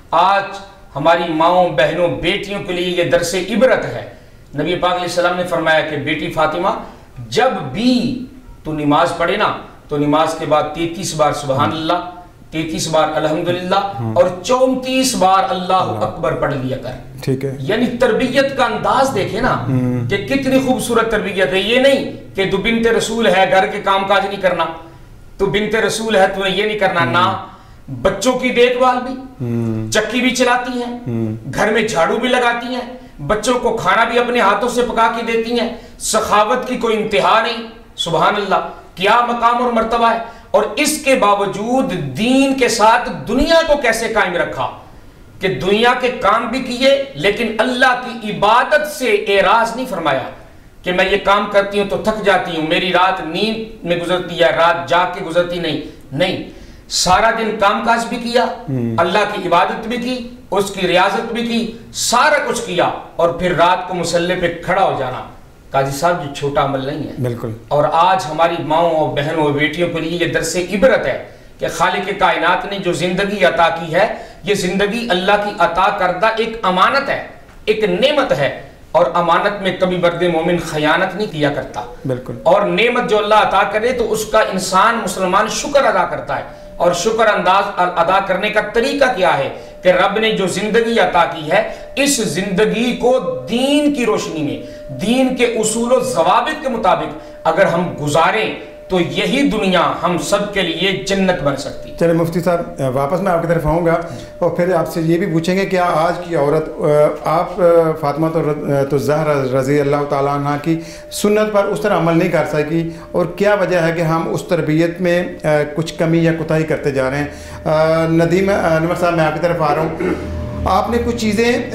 S6: آج ہماری ماؤں بہنوں بیٹیوں کے لیے یہ درس عبرت ہے. نبی پاک علیہ السلام نے فرمایا کہ بیٹی فاطمہ جب بھی تو نماز پڑھے نا تو نماز کے بعد 33 بار سبحان اللہ، 33 بار الحمدللہ اور 34 بار اللہ اکبر پڑھ لیا کر. ٹھیک ہے. یعنی تربیت کا انداز دیکھیں نا کہ کتنی خوبصورت تربیت ہے. یہ نہیں کہ تو بنت رسول ہے گھر کے کام کاج نہیں کرنا، تو بنت رسول ہے تو نے یہ نہیں کرنا. نہ، بچوں کی دیکھ بھال بھی، چکی بھی چلاتی ہیں، گھر میں جھاڑو بھی لگاتی ہیں، بچوں کو کھانا بھی اپنے ہاتھوں سے پکا کے دیتی ہیں. سخاوت کی کوئی انتہا نہیں. سبحان اللہ، کیا مقام اور مرتبہ ہے. اور اس کے باوجود دین کے ساتھ دنیا کو کیسے قائم رکھا کہ دنیا کے کام بھی کیے لیکن اللہ کی عبادت سے اعراض نہیں فرمایا کہ میں یہ کام کرتی ہوں تو تھک جاتی ہوں، میری رات نیند میں گزرتی ہے، رات جاگ کے گزرتی نہیں. سارا دن کام کاج بھی کیا، اللہ کی عبادت بھی کی، اس کی ریاضت بھی کی، سارا کچھ کیا، اور پھر رات کو مصلی پہ کھڑا ہو جانا. قاضی صاحب یہ چھوٹا عمل نہیں ہے. بالکل. اور آج ہماری ماؤں اور بہنوں اور بیٹیوں کے لیے یہ درس عبرت ہے کہ خالق کائنات نے جو زندگی عطا کی ہے یہ زندگی اللہ کی عطا کردہ ایک امانت ہے، ایک نعمت ہے. اور امانت میں کبھی مرد مومن خیانت نہیں کیا کرتا. بالکل. اور نعمت جو اللہ عطا کرے تو اس کا انسان مسلمان شکر ادا کرتا ہے. اور شکر انداز ادا کرنے کا طریقہ کیا ہے کہ رب نے جو زندگی عطا کی ہے اس زندگی کو دین کی روشنی میں، دین کے اصول و ضوابط کے مطابق اگر ہم گزاریں تو یہی دنیا ہم سب کے لیے جنت بن سکتی.
S5: چلے مفتی صاحب واپس میں آپ کی طرف آؤں گا اور پھر آپ سے یہ بھی پوچھیں گے کہ آج کی عورت، آپ فاطمہ تو زہرا رضی اللہ تعالیٰ عنہ کی سنت پر اس طرح عمل نہیں کر سکی، اور کیا وجہ ہے کہ ہم اس تربیت میں کچھ کمی یا کوتاہی کرتے جا رہے ہیں؟ ندیم انور صاحب میں آپ کی طرف آ رہا ہوں. آپ نے کچھ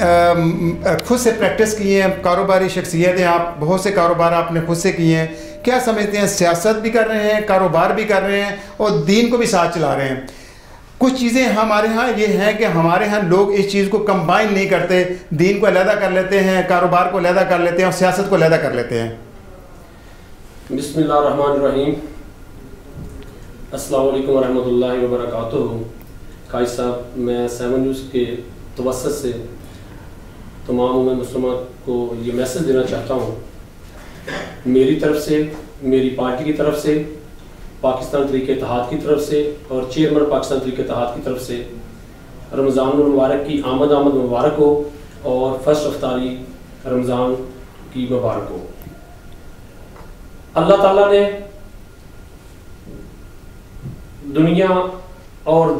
S5: چیزیں خود سے پریکٹس کی ہیں، کاروباری شخصیت ہیں آپ، بہت سے کاروبار آپ نے خود سے کیے ہیں. کیا سمجھتے ہیں؟ سیاست بھی کر رہے ہیں، کاروبار بھی کر رہے ہیں اور دین کو بھی ساتھ چلا رہے ہیں. کچھ چیزیں ہمارے ہاں یہ ہیں کہ ہمارے ہاں لوگ اس چیز کو کمبائن نہیں کرتے، دین کو علیحدہ کر لیتے ہیں، کاروبار کو علیحدہ کر لیتے ہیں اور سیاست کو علیحدہ کر لیتے ہیں.
S7: بسم اللہ الرحمن الرحیم. السلام علیکم ورحمۃ اللہ وبرکاتہ. قائد صاحب، میں 7 نیوز کے توسط سے تمام امت مسلمہ کو یہ میسج دینا چاہتا ہوں. میری طرف سے، میری پارٹی کی طرف سے، پاکستان تحریک اتحاد کی طرف سے اور چیئرمین پاکستان تحریک اتحاد کی طرف سے رمضان المبارک کی آمد مبارک ہو اور فرسٹ افطاری رمضان کی مبارک ہو. اللہ تعالیٰ نے دنیا اور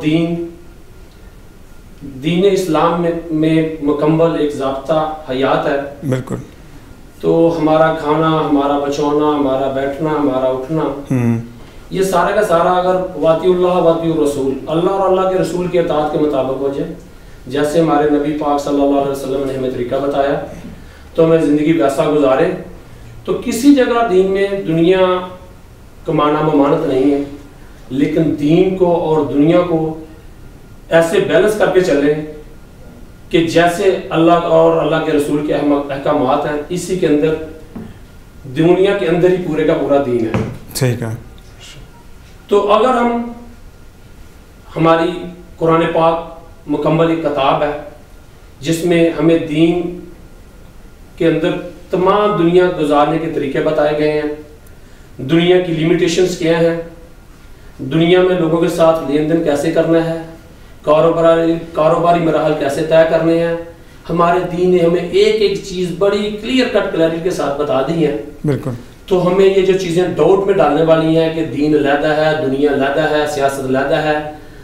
S7: دین اسلام میں مکمل ایک ضابطہ حیات ہے. بالکل. تو ہمارا کھانا، ہمارا بچونا، ہمارا بیٹھنا، ہمارا اٹھنا، یہ سارا کا سارا اگر واطی اللہ واطی الرسول، اللہ اور اللہ کے رسول کی اطاعت کے مطابق ہو جائے، جیسے ہمارے نبی پاک صلی اللہ علیہ وسلم نے ہمیں طریقہ بتایا، تو ہمیں زندگی ویسا گزارے تو کسی جگہ دین میں دنیا کمانا ممانت نہیں ہے، لیکن دین کو اور دنیا کو ایسے بیلنس کر کے چلیں کہ جیسے اللہ اور اللہ کے رسول کے احکامات ہیں اسی کے اندر دنیا کے اندر ہی پورے کا پورا دین ہے. ٹھیک ہے. تو اگر ہماری قرآن پاک مکمل ایک کتاب ہے جس میں ہمیں دین کے اندر تمام دنیا گزارنے کے طریقے بتائے گئے ہیں، دنیا کی لیمیٹیشنز کیا ہیں، دنیا میں لوگوں کے ساتھ لین دین کیسے کرنا ہے، کاروباری مراحل کیسے طے کرنے ہیں، ہمارے دین نے ہمیں ایک ایک چیز بڑی کلیئر کٹ کلیئرٹی کے ساتھ بتا دی ہے.
S5: بالکل.
S7: تو ہمیں یہ جو چیزیں ڈاؤٹ میں ڈالنے والی ہیں کہ دین علیحدہ ہے, دنیا علیحدہ ہے, سیاست علیحدہ ہے,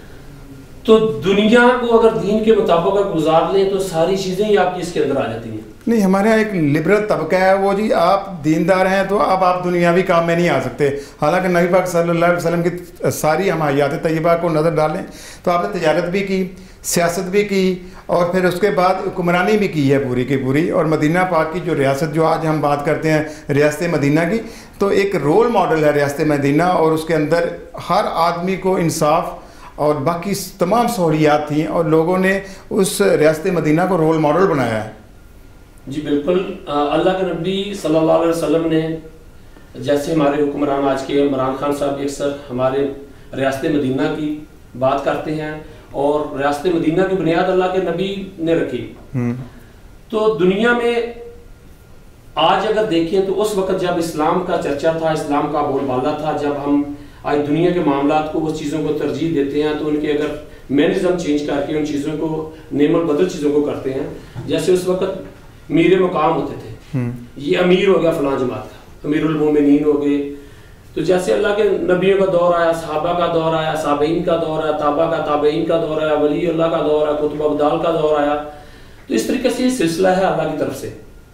S7: تو دنیا کو اگر دین کے مطابق گزار لیں تو ساری چیزیں ہی آپ کی اس کے اندر آ جاتی ہیں.
S5: نہیں, ہمارے یہاں ایک لبرل طبقہ ہے, وہ جی آپ دیندار ہیں تو اب آپ دنیاوی کام میں نہیں آ سکتے. حالانکہ نبی پاک صلی اللہ علیہ وسلم کی ساری ہم حیات طیبہ کو نظر ڈالیں تو آپ نے تجارت بھی کی, سیاست بھی کی, اور پھر اس کے بعد حکمرانی بھی کی ہے پوری کی پوری. اور مدینہ پاک کی جو ریاست, جو آج ہم بات کرتے ہیں ریاست مدینہ کی, تو ایک رول ماڈل ہے ریاست مدینہ, اور اس کے اندر ہر آدمی کو انصاف اور باقی تمام سہولیات تھیں, اور لوگوں نے اس ریاست مدینہ کو رول ماڈل بنایا ہے.
S7: جی بالکل. اللہ کے نبی صلی اللہ علیہ وسلم نے, جیسے ہمارے حکمران آج کے عمران خان صاحب بھی اکثر ہمارے ریاست مدینہ کی بات کرتے ہیں, اور ریاست مدینہ کی بنیاد اللہ کے نبی نے رکھی. تو دنیا میں آج اگر دیکھیں تو اس وقت جب اسلام کا چرچا تھا, اسلام کا بول بالا تھا, جب ہم آج دنیا کے معاملات کو, وہ چیزوں کو ترجیح دیتے ہیں, تو ان کے اگر مینزم چینج کر کے ان چیزوں کو نیم البدل چیزوں کو کرتے ہیں. جیسے اس وقت میر مقام ہوتے تھے, یہ امیر ہو گیا فلاں جماعت کا, امیر المومنین ہو گئے. تو جیسے اللہ کے نبیوں کا دور آیا, صحابہ کا دور آیا, صابئین کا دور آیا, تابع کا تابعین کا دور آیا, ولی اللہ کا دور آیا, کتب ابدال کا دور آیا, تو اس طریقے سے یہ سلسلہ ہے اللہ کی طرف سے.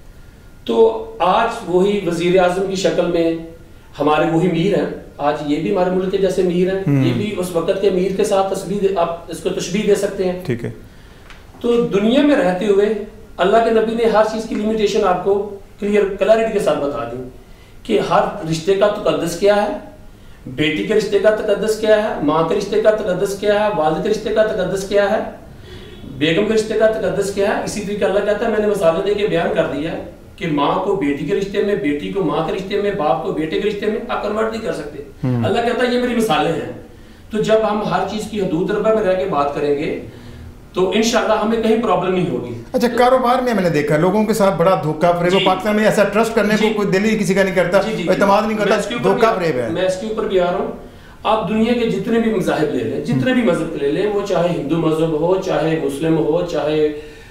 S7: تو آج وہی وزیر اعظم کی شکل میں ہمارے وہی میر ہیں, آج یہ بھی ہمارے ملک کے جیسے میر ہیں, یہ بھی اس وقت کے میر کے ساتھ آپ اس کو تشبیہ دے سکتے ہیں.
S5: ٹھیک ہے.
S7: تو دنیا میں رہتے ہوئے اللہ کے نبی نے ہر چیز کی لمیٹیشن آپ کو کلیئرٹی کے ساتھ بتا دی کہ ہر رشتے کا تقدس کیا ہے, بیٹی کے رشتے کا تقدس کیا ہے, ماں کے رشتے کا تقدس کیا ہے, والد کے رشتے کا تقدس کیا ہے, بیگم کے رشتے کا تقدس کیا ہے. اسی طریقے اللہ کہتا ہے, میں نے مثالیں دے کے بیان کر دیا ہے کہ ماں کو بیٹی کے رشتے میں, بیٹی کو ماں کے رشتے میں, باپ کو بیٹے کے رشتے میں آپ کنورٹ نہیں کر سکتے. اللہ کہتا ہے یہ میری مثالیں ہیں. تو جب ہم ہر چیز کی حدود ربہ میں رہ کے بات کریں گے تو انشاءاللہ ہمیں کہیں پرابلم نہیں ہوگی.
S5: اچھا, کاروبار میں نے دیکھا لوگوں کے ساتھ بڑا دھوکہ فریب, پاکستان میں ایسا ٹرسٹ کرنے کو کوئی دل ہی کسی کا نہیں کرتا, اعتماد نہیں کرتا, دھوکہ فریب ہے.
S7: میں اس کے اوپر بھی آ رہا ہوں. آپ دنیا کے جتنے بھی مذاہب لے لیں, جتنے بھی مذہب لے لیں, وہ چاہے ہندو مذہب ہو, چاہے مسلم ہو, چاہے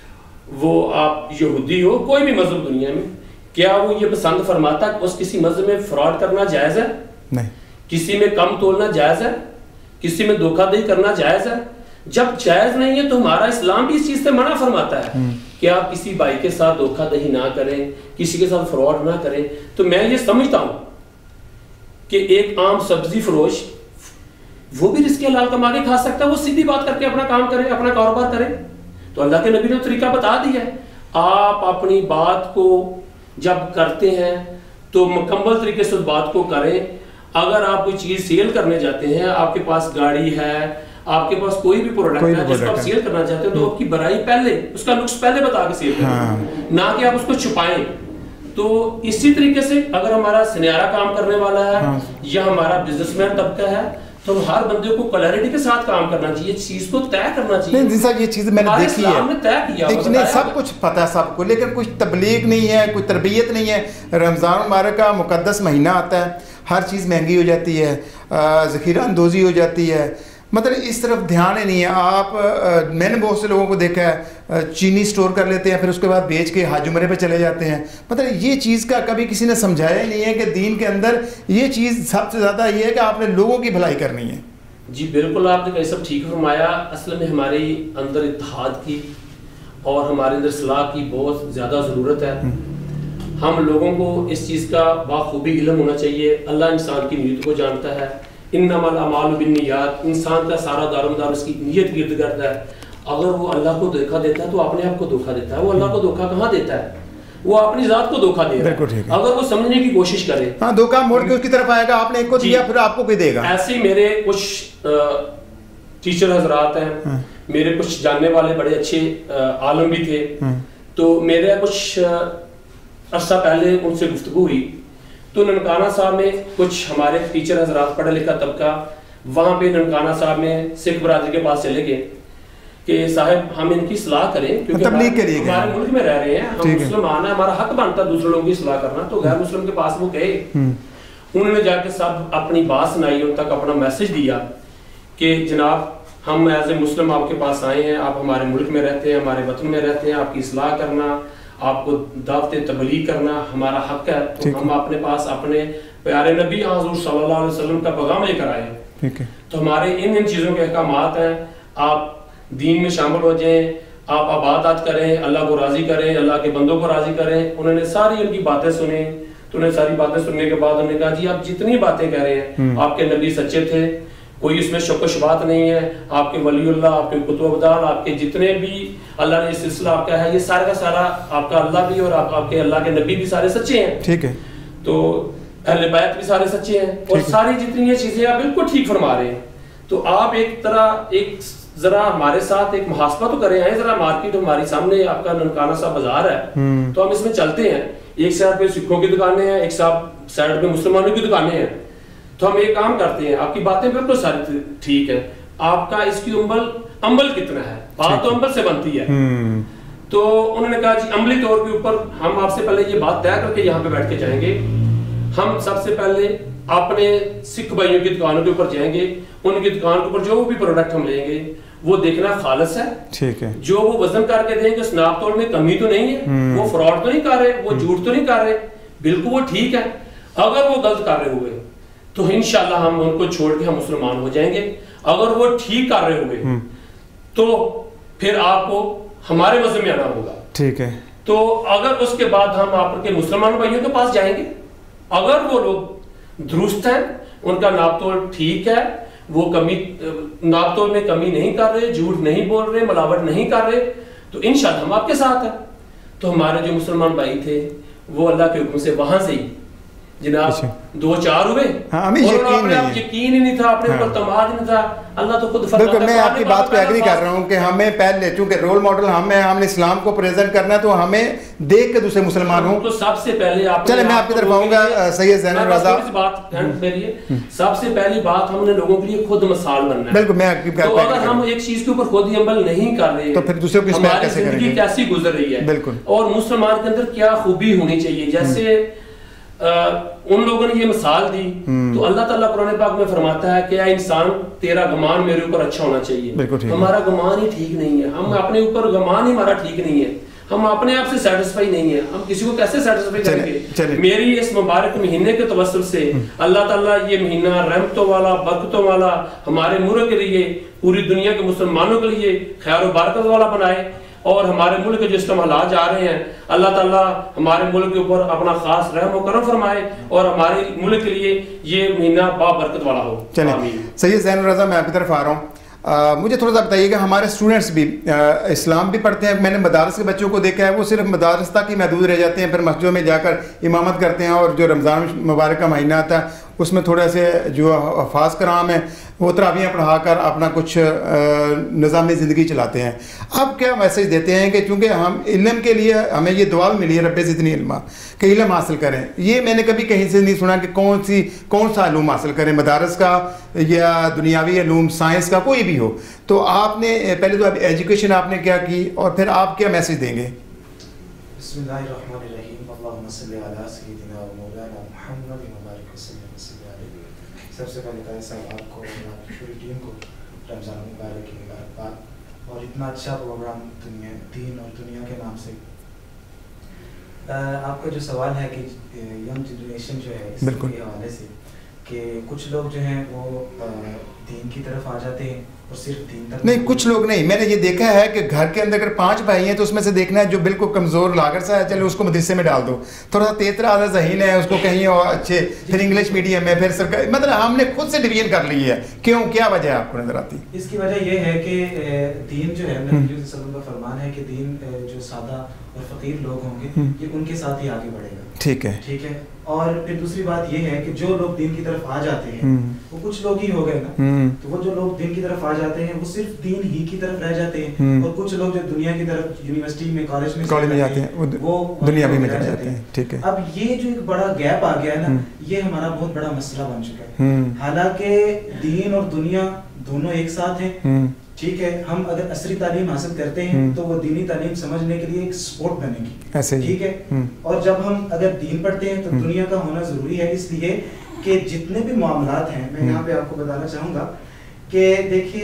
S7: وہ آپ یہودی ہو, کوئی بھی مذہب دنیا میں, کیا وہ یہ پسند فرماتا کہ اس کسی مذہب میں فراڈ کرنا جائز ہے؟
S5: نہیں.
S7: کسی میں کم تولنا جائز ہے؟ کسی میں دھوکہ دہی کرنا جائز ہے؟ جب جائز نہیں ہے تو ہمارا اسلام بھی اس چیز سے منع فرماتا ہے کہ آپ کسی بھائی کے ساتھ دھوکہ دہی نہ کریں, کسی کے ساتھ فراڈ نہ کریں. تو میں یہ سمجھتا ہوں کہ ایک عام سبزی فروش وہ بھی رزق حلال کما کے کھا سکتا ہے, وہ سیدھی بات کر کے اپنا کام کرے, اپنا کاروبار کرے. تو اللہ کے نبی نے طریقہ بتا دیا ہے. آپ اپنی بات کو جب کرتے ہیں تو مکمل طریقے سے اس بات کو کریں. اگر آپ کوئی چیز سیل کرنے جاتے ہیں, آپ کے پاس گاڑی ہے, آپ کے پاس کوئی بھی پروڈکٹ ہے جس کو آپ سیل کرنا چاہتے ہیں, تو آپ کی برائی پہلے, اس کا نقص پہلے بتا کے سیل کریں, نہ کہ آپ اس کو چھپائیں. تو اسی طریقے سے اگر ہمارا سنیارا کام کرنے والا ہے یا ہمارا بزنس مین طبقہ ہے, تو ہر بندے کو کلیئرٹی کے ساتھ کام کرنا چاہیے, چیز کو طے کرنا چاہیے.
S5: نہیں صاحب, یہ چیز میں نے دیکھی ہے, سب کچھ پتہ ہے سب کو, لیکن کچھ تبلیغ نہیں ہے, کوئی تربیت نہیں ہے. رمضان مبارک کا مقدس مہینہ آتا ہے, ہر چیز مہنگی ہو جاتی ہے, ذخیرہ اندوزی ہو جاتی ہے, مطلب اس طرف دھیان ہی نہیں ہے. آپ, میں نے بہت سے لوگوں کو دیکھا ہے چینی سٹور کر لیتے ہیں, پھر اس کے بعد بیچ کے حج عمرے پہ چلے جاتے ہیں. مطلب یہ چیز کا کبھی کسی نے سمجھایا ہی نہیں ہے کہ دین کے اندر یہ چیز سب سے زیادہ یہ ہے کہ آپ نے لوگوں کی بھلائی کرنی ہے.
S7: جی بالکل, آپ نے کہا سب ٹھیک فرمایا. اصل میں ہمارے اندر اتحاد کی اور ہمارے اندر اصلاح کی بہت زیادہ ضرورت ہے. ہم لوگوں کو اس چیز کا بخوبی علم ہونا چاہیے. اللہ انسان کی نیت کو جانتا ہے. انما الاعمال بالنیات, انسان کا سارا دارمدار اس کی نیت گرد کرتا ہے. اگر وہ اللہ کو دھوکہ دیتا ہے تو اپنے آپ کو دھوکہ دیتا ہے. وہ اللہ کو دھوکہ کہاں دیتا ہے, وہ اپنی ذات کو دھوکہ دے رہا ہے. اگر وہ سمجھنے کی کوشش کرے,
S5: ہاں دھوکہ موڑ کے اس کی طرف آئے گا, آپ نے ایک کو دیا پھر آپ کو کوئی دے گا.
S7: ایسے میرے کچھ ٹیچر حضرات ہیں, میرے کچھ جاننے والے بڑے اچھے عالم بھی تھے, تو میرے کچھ عرصہ پہلے ان سے گفتگو ہوئی. تو ننکانہ صاحب میں کچھ ہمارے ٹیچر حضرات پڑھا لکھا طبقہ وہاں پہ ننکانہ صاحب میں سکھ برادری کے پاس چلے گئے کہ صاحب ہم ان کی اصلاح کریں, کیونکہ ہمارے ملک میں رہ رہے ہیں, ہم مسلمان ہیں, ہمارا حق بنتا ہے دوسرے لوگوں کی اصلاح کرنا. تو غیر مسلم کے پاس وہ گئے, انہوں نے جا کے سب اپنی بات سنائی, ان تک اپنا میسج دیا کہ جناب ہم ایز اے مسلم آپ کے پاس آئے ہیں, آپ ہمارے ملک میں رہتے ہیں, ہمارے وطن میں رہتے ہیں, آپ کی اصلاح کرنا, آپ کو دعوت تبلیغ کرنا ہمارا حق ہے. تو ہم اپنے پاس اپنے پیارے نبی حضور صلی اللہ علیہ وسلم کا پیغام لے کر آئے ہیں. تو ہمارے ان چیزوں کے احکامات ہیں. آپ دین میں شامل ہو جائیں, آپ عبادات کریں, اللہ کو راضی کریں, اللہ کے بندوں کو راضی کریں. انہوں نے ساری ان کی باتیں سنی. تو انہیں ساری باتیں سننے کے بعد انہوں نے کہا جی آپ جتنی باتیں کہہ رہے ہیں آپ کے نبی سچے تھے, کوئی اس میں شک و شبہات نہیں ہے. آپ کے ولی اللہ, آپ کے کتب ابدال, آپ کے جتنے بھی اللہ نے یہ سلسلہ آپ کا ہے, یہ سارا کا سارا آپ کا اللہ بھی اور آپ کے اللہ کے نبی بھی سارے سچے ہیں.
S5: ٹھیک ہے.
S7: تو اہل بیت بھی سارے سچے ہیں, اور ساری جتنی یہ چیزیں آپ بالکل ٹھیک فرما رہے ہیں. تو آپ ایک طرح ایک ذرا ہمارے ساتھ ایک محاسبہ تو کریں. آئے ذرا مارکیٹ ہماری سامنے آپ کا ننکانہ سا بازار ہے, تو ہم اس میں چلتے ہیں. ایک سائڈ پہ سکھوں کی دکانیں ہیں, ایک سائڈ پہ مسلمانوں کی دکانیں ہیں. تو ہم ایک کام کرتے ہیں, آپ کی باتیں بالکل ساری ٹھیک ہے, آپ کا اس کی عمل کتنا ہے, بات تو عمل سے بنتی ہے. تو انہوں نے کہا جی عملی طور کے اوپر ہم آپ سے پہلے یہ بات طے کر کے یہاں پہ بیٹھ کے جائیں گے. ہم سب سے پہلے اپنے سکھ بھائیوں کی دکانوں کے اوپر جائیں گے, ان کی دکان کے اوپر جو بھی پروڈکٹ ہم لیں گے وہ دیکھنا خالص ہے. ٹھیک ہے. جو وہ وزن کر کے دیں گے اس ناپ تول میں کمی تو نہیں ہے, وہ فراڈ تو نہیں کر رہے, وہ جھوٹ تو نہیں کر رہے, بالکل وہ ٹھیک ہے. اگر وہ غلط کر رہے ہوئے تو انشاءاللہ ہم ان کو چھوڑ کے ہم مسلمان ہو جائیں گے. اگر وہ ٹھیک کر رہے ہوئے تو پھر آپ کو ہمارے مذہب میں آنا ہوگا. ٹھیک ہے. تو اگر اس کے بعد ہم آپ کے مسلمان بھائیوں کے پاس جائیں گے, اگر وہ لوگ درست ہیں, ان کا ناپ تول ٹھیک ہے, وہ کمی ناپ تول میں کمی نہیں کر رہے, جھوٹ نہیں بول رہے, ملاوٹ نہیں کر رہے, تو انشاءاللہ ہم آپ کے ساتھ ہیں. تو ہمارے جو مسلمان بھائی تھے وہ اللہ کے حکم سے وہاں سے ہی جناب 2-4 ہوئے, یقین ہی نہیں تھا, اپنے اوپر اعتماد ہی نہیں تھا. اللہ تو خود فرماتا ہے. بالکل,
S5: میں آپ کی بات پہ ایگری کر رہا ہوں کہ ہمیں پہلے چونکہ رول ماڈل ہم نے اسلام کو پریزنٹ کرنا ہے, تو ہمیں دیکھ کے دوسرے مسلمان ہوں.
S7: تو سب سے پہلے آپ
S5: چلے میں آپ کی طرف آؤں گا سید زین الرضا.
S7: سب سے پہلی بات ہم نے لوگوں کے لیے خود مثال بننا ہے.
S5: بالکل, میں آپ کی بات
S7: تو اگر ہم ایک چیز کے اوپر خود ہی عمل نہیں کر رہے
S5: تو پھر دوسروں کی اصلاح کیسے کریں گے,
S7: کیسی گزر رہی ہے.
S5: بالکل.
S7: اور مسلمان کے اندر کیا خوبی ہونی چاہیے. جیسے ان لوگوں نے یہ مثال دی, تو اللہ تعالیٰ قرآن پاک میں فرماتا ہے کہ اے انسان تیرا گمان میرے اوپر اچھا ہونا چاہیے. ہمارا گمان ہی ٹھیک نہیں ہے, ہم اپنے اوپر گمان ہی ہمارا ٹھیک نہیں ہے, ہم اپنے آپ سے سیٹسفائی نہیں ہے, ہم کسی کو کیسے سیٹسفائی کریں گے. میری اس مبارک مہینے کے توسل سے اللہ تعالیٰ یہ مہینہ رحمتوں والا, برکتوں والا ہمارے ملک کے لیے, پوری دنیا کے مسلمانوں کے لیے خیر و برکت والا بنائے. اور ہمارے ملک کے جو اس حالات جا رہے ہیں, اللہ تعالیٰ ہمارے ملک کے اوپر اپنا خاص رحم و کرم فرمائے, اور ہمارے ملک کے لیے یہ مہینہ بابرکت والا ہو.
S5: چلیں سید زین الرضا, میں آپ کی طرف آ رہا ہوں. مجھے تھوڑا سا بتائیے کہ ہمارے اسٹوڈنٹس بھی اسلام بھی پڑھتے ہیں. میں نے مدارس کے بچوں کو دیکھا ہے, وہ صرف مدارس تک ہی محدود رہ جاتے ہیں, پھر مسجدوں میں جا کر امامت کرتے ہیں, اور جو رمضان مبارک کا مہینہ آتا ہے اس میں تھوڑے سے جو حفاظ کرام ہیں وہ تراویحیں پڑھا کر اپنا کچھ نظام زندگی چلاتے ہیں. آپ کیا میسیج دیتے ہیں کہ چونکہ ہم علم کے لیے ہمیں یہ دعا ملی ہے رب زدنی علما کہ علم حاصل کریں, یہ میں نے کبھی کہیں سے نہیں سنا کہ کون سا علوم حاصل کریں, مدارس کا یا دنیاوی علوم, سائنس کا, کوئی بھی ہو. تو آپ نے پہلے تو ایجوکیشن آپ نے کیا کی, اور پھر آپ کیا میسیج دیں گے؟
S8: بسم اللہ الرحمن الرحیم, اللہم صلی علی سیدنا و مولانا محمد مبارک وسلم. سب سے پہلے قاری صاحب آپ کو اور آپ کی پوری ٹیم کو رمضان مبارک کی مبارکباد, اور اتنا اچھا پروگرام دین اور دنیا کے نام سے. آپ کا جو سوال ہے کہ ینگ جنریشن جو ہے اس کے حوالے سے, کہ کچھ لوگ جو ہیں وہ دین کی طرف آ جاتے ہیں اور صرف دین تک
S5: نہیں, کچھ لوگ نہیں. میں نے یہ دیکھا ہے کہ گھر کے اندر اگر 5 بھائی ہیں تو اس میں سے دیکھنا ہے جو بالکل کمزور لاگر سا ہے, چلو اس کو مدرسے میں ڈال دو, تھوڑا سا تیترا آدھا ذہین ہے اس کو کہیں اور اچھے, پھر انگلش میڈیم میں, پھر سرکاری, مطلب ہم نے خود سے ڈویژن کر لی ہے. کیوں, کیا وجہ ہے آپ کو نظر آتی؟
S8: اس کی وجہ یہ ہے کہ دین جو ہے نبی صلی اللہ علیہ وسلم کا فرمان ہے کہ دین جو سادہ اور فقیر لوگ ہوں گے یہ ان کے ساتھ ہی آگے بڑھے گا. ٹھیک ہے, ٹھیک ہے. اور پھر دوسری بات یہ ہے کہ جو لوگ دین کی طرف آ جاتے ہیں وہ کچھ لوگ ہی ہو گئے نا, تو وہ جو لوگ دین کی طرف آ جاتے ہیں وہ صرف دین ہی کی طرف رہ جاتے ہیں, اور کچھ لوگ جو دنیا کی طرف یونیورسٹی میں کالج میں جاتے ہیں وہ دنیا میں رہ جاتے ہیں. ٹھیک ہے. اب یہ جو ایک بڑا گیپ آ گیا ہے نا, یہ ہمارا بہت بڑا مسئلہ بن چکا ہے. حالانکہ دین اور دنیا دونوں ایک ساتھ ہیں, ٹھیک ہے. ہم اگر عصری تعلیم حاصل کرتے ہیں تو وہ دینی تعلیم سمجھنے کے لیے ایک سپورٹ بنے گی, ٹھیک ہے. اور جب ہم اگر دین پڑھتے ہیں تو دنیا کا ہونا ضروری ہے, اس لیے کہ جتنے بھی معاملات ہیں, میں یہاں پہ آپ کو بتانا چاہوں گا کہ دیکھیے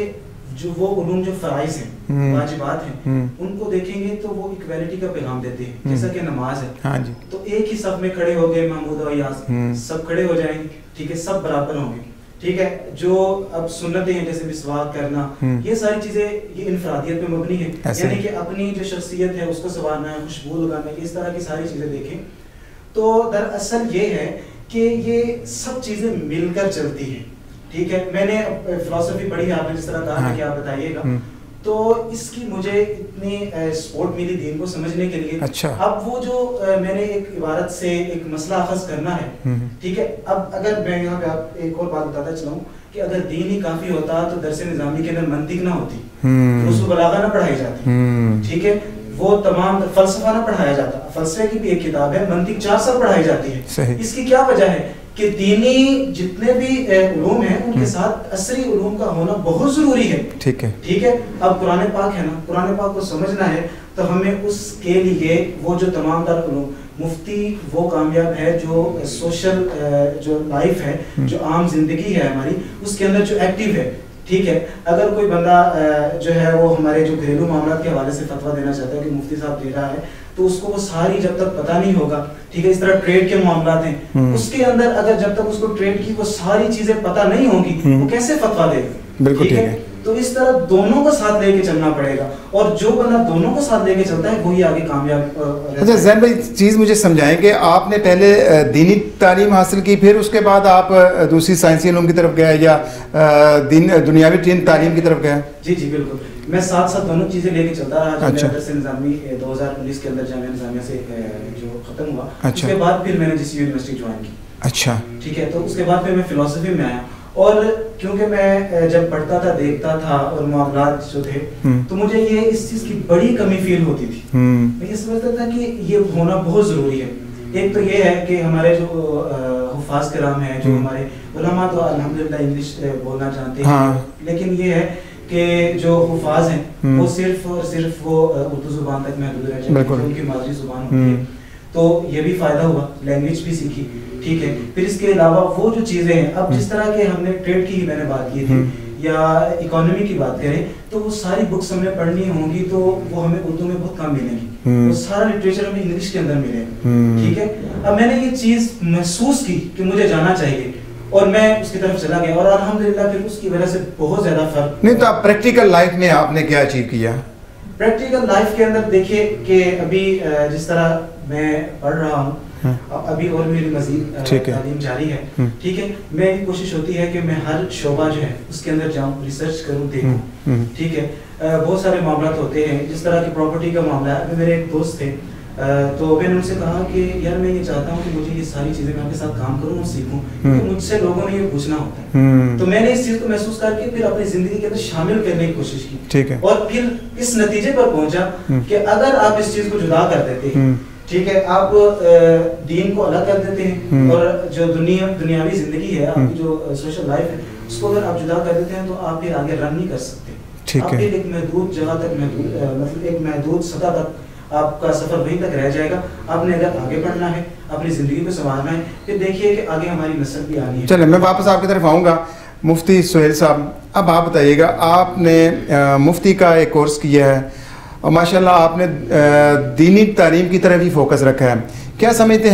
S8: جو وہ علوم جو فرائض ہیں واجبات ہیں ان کو دیکھیں گے تو وہ ایکویلٹی کا پیغام دیتے ہیں. جیسا کہ نماز ہے تو ایک ہی صف میں کھڑے ہو گئے محمود و ایاز, سب کھڑے ہو جائیں گے, ٹھیک ہے, سب برابر ہوں گے, ٹھیک ہے. جو اب سنتیں ہیں جیسے مسواک کرنا, یہ ساری چیزیں یہ انفرادیت پہ مبنی ہے, یعنی کہ اپنی جو شخصیت ہے اس کو سنوارنا ہے, خوشبو لگانا ہے, اس طرح کی ساری چیزیں دیکھیں. تو دراصل یہ ہے کہ یہ سب چیزیں مل کر چلتی ہیں, ٹھیک ہے. میں نے فلسفی پڑھی ہے, آپ نے جس طرح کہا کہ آپ بتائیے گا, تو اس کی مجھے اتنی سپورٹ ملی دین کو سمجھنے کے لیے. اب وہ جو میں نے ایک عبارت سے ایک مسئلہ اخذ کرنا ہے, ٹھیک ہے. اب اگر میں یہاں پہ آپ ایک اور بات بتاتا چلاؤں کہ اگر دین ہی کافی ہوتا تو درس نظامی کے اندر منطق نہ ہوتی, رسو بلاغہ نہ پڑھائی جاتی, ٹھیک ہے, وہ تمام فلسفہ نہ پڑھایا جاتا. فلسفے کی بھی ایک کتاب ہے, منطق 4 سال پڑھائی جاتی ہے. اس کی کیا وجہ ہے کہ دینی جتنے بھی علوم ہیں ان کے ساتھ عصری علوم کا ہونا بہت ضروری ہے, ٹھیک ہے, ٹھیک ہے. اب قرآن پاک ہے نا, قرآن پاک کو سمجھنا ہے تو ہمیں اس کے لیے وہ جو تمام تر علوم, مفتی وہ کامیاب ہے جو سوشل جو لائف ہے, جو عام زندگی ہے ہماری, اس کے اندر جو ایکٹیو ہے, ٹھیک ہے. اگر کوئی بندہ جو ہے وہ ہمارے جو گھریلو معاملات کے حوالے سے فتویٰ دینا چاہتا ہے کہ مفتی صاحب دے رہا ہے, تو اس کو وہ ساری جب تک پتہ نہیں ہوگا, ٹھیک ہے, اس طرح ٹریڈ کے معاملات ہیں, اس کے اندر اگر جب تک اس کو ٹریڈ کی وہ ساری چیزیں پتہ نہیں ہوں گی وہ کیسے فتویٰ دے گا, ٹھیک ہے. تو اس طرح دونوں کو ساتھ لے کے چلنا پڑے گا, اور جو بندہ دونوں کو ساتھ لے کے چلتا ہے وہی آگے کامیاب.
S5: اچھا زین بھائی چیز مجھے سمجھائیں کہ آپ نے پہلے دینی تعلیم حاصل کی, پھر اس کے بعد آپ دوسری سائنسی علوم کی طرف گئے یا دنیاوی تعلیم کی طرف گئے؟
S8: جی جی بالکل, میں ساتھ ساتھ دونوں چیزیں لے کے چلتا رہا. جب میرا درس نظامی 2019 کے اندر جامعہ نظامیہ سے جو ختم ہوا, اس کے بعد پھر میں نے جس یونیورسٹی جوائن کی,
S5: اچھا,
S8: ٹھیک ہے. تو اس کے بعد پھر میں فلسفی میں آیا, اور کیونکہ میں جب پڑھتا تھا دیکھتا تھا اور معاملات جو تھے تو مجھے یہ اس چیز کی بڑی کمی فیل ہوتی تھی. میں یہ سمجھتا تھا کہ یہ ہونا بہت ضروری ہے. ایک تو یہ ہے کہ ہمارے جو حفاظ کرام ہیں, جو ہمارے علماء تو الحمدللہ انگلش بولنا جانتے ہیں, لیکن یہ ہے کہ جو حفاظ ہیں وہ صرف اور صرف وہ اردو زبان تک محدود رہ جاتے ہیں, ان کی مادری زبان ہوتی ہے. تو یہ بھی فائدہ ہوا, لینگویج بھی سیکھی, ٹھیک ہے. پھر اس کے علاوہ وہ جو چیزیں ہیں, اب جس طرح کے ہم نے ٹریڈ کی میں نے بات کی تھی یا اکانومی کی بات کریں, تو وہ ساری بکس ہمیں پڑھنی ہوں گی تو وہ ہمیں اردو میں بہت کم ملیں گی, وہ سارا لٹریچر ہمیں انگلش کے اندر ملے گا, ٹھیک ہے. اب میں نے یہ چیز محسوس کی کہ مجھے جانا چاہیے, اور میں اس کی طرف چلا گیا, اور الحمدللہ پھر اس کی وجہ سے بہت زیادہ فرق.
S5: نہیں تو آپ پریکٹیکل لائف میں آپ نے کیا اچیو کیا؟
S8: پریکٹیکل لائف کے اندر دیکھیے کہ ابھی جس طرح میں پڑھ رہا ہوں, ابھی اور میری مزید تعلیم جاری ہے, ٹھیک ہے. میری کوشش ہوتی ہے کہ میں ہر شعبہ جو ہے اس کے اندر جاؤں, ریسرچ کروں, دیکھوں, ٹھیک ہے. بہت سارے معاملات ہوتے ہیں, جس طرح کی پراپرٹی کا معاملہ ہے. میرے ایک دوست تھے, تو میں نے ان سے کہا کہ یار میں یہ چاہتا ہوں کہ مجھے یہ ساری چیزیں میں آپ کے ساتھ کام کروں اور سیکھوں, کیونکہ مجھ سے لوگوں نے یہ پوچھنا ہوتا ہے. تو میں نے اس چیز کو محسوس کر کے پھر اپنی زندگی کے اندر شامل کرنے کی کوشش کی, ٹھیک ہے. اور پھر اس نتیجے پر پہنچا کہ اگر آپ اس چیز کو جدا کر دیتے ہیں, ٹھیک ہے, آپ دین کو الگ کر دیتے ہیں, اور جو دنیاوی زندگی ہے, آپ کی جو سوشل لائف ہے, اس کو اگر آپ جدا کر دیتے ہیں تو آپ پھر آگے رن نہیں کر سکتے. آپ پھر ایک محدود جگہ تک, مطلب ایک محدود سطح تک آپ کا سفر وہیں تک رہ جائے گا. آپ نے اگر آگے بڑھنا ہے, اپنی زندگی کو سنوارنا ہے, پھر دیکھیے کہ آگے ہماری نسل بھی آنی ہے.
S5: چلیں میں واپس آپ کی طرف آؤں گا. مفتی سہیل صاحب, اب آپ بتائیے گا, آپ نے مفتی کا ایک کورس کیا ہے اور ماشاءاللہ آپ نے دینی تعلیم کی طرف ہی فوکس رکھا ہے. کیا سمجھتے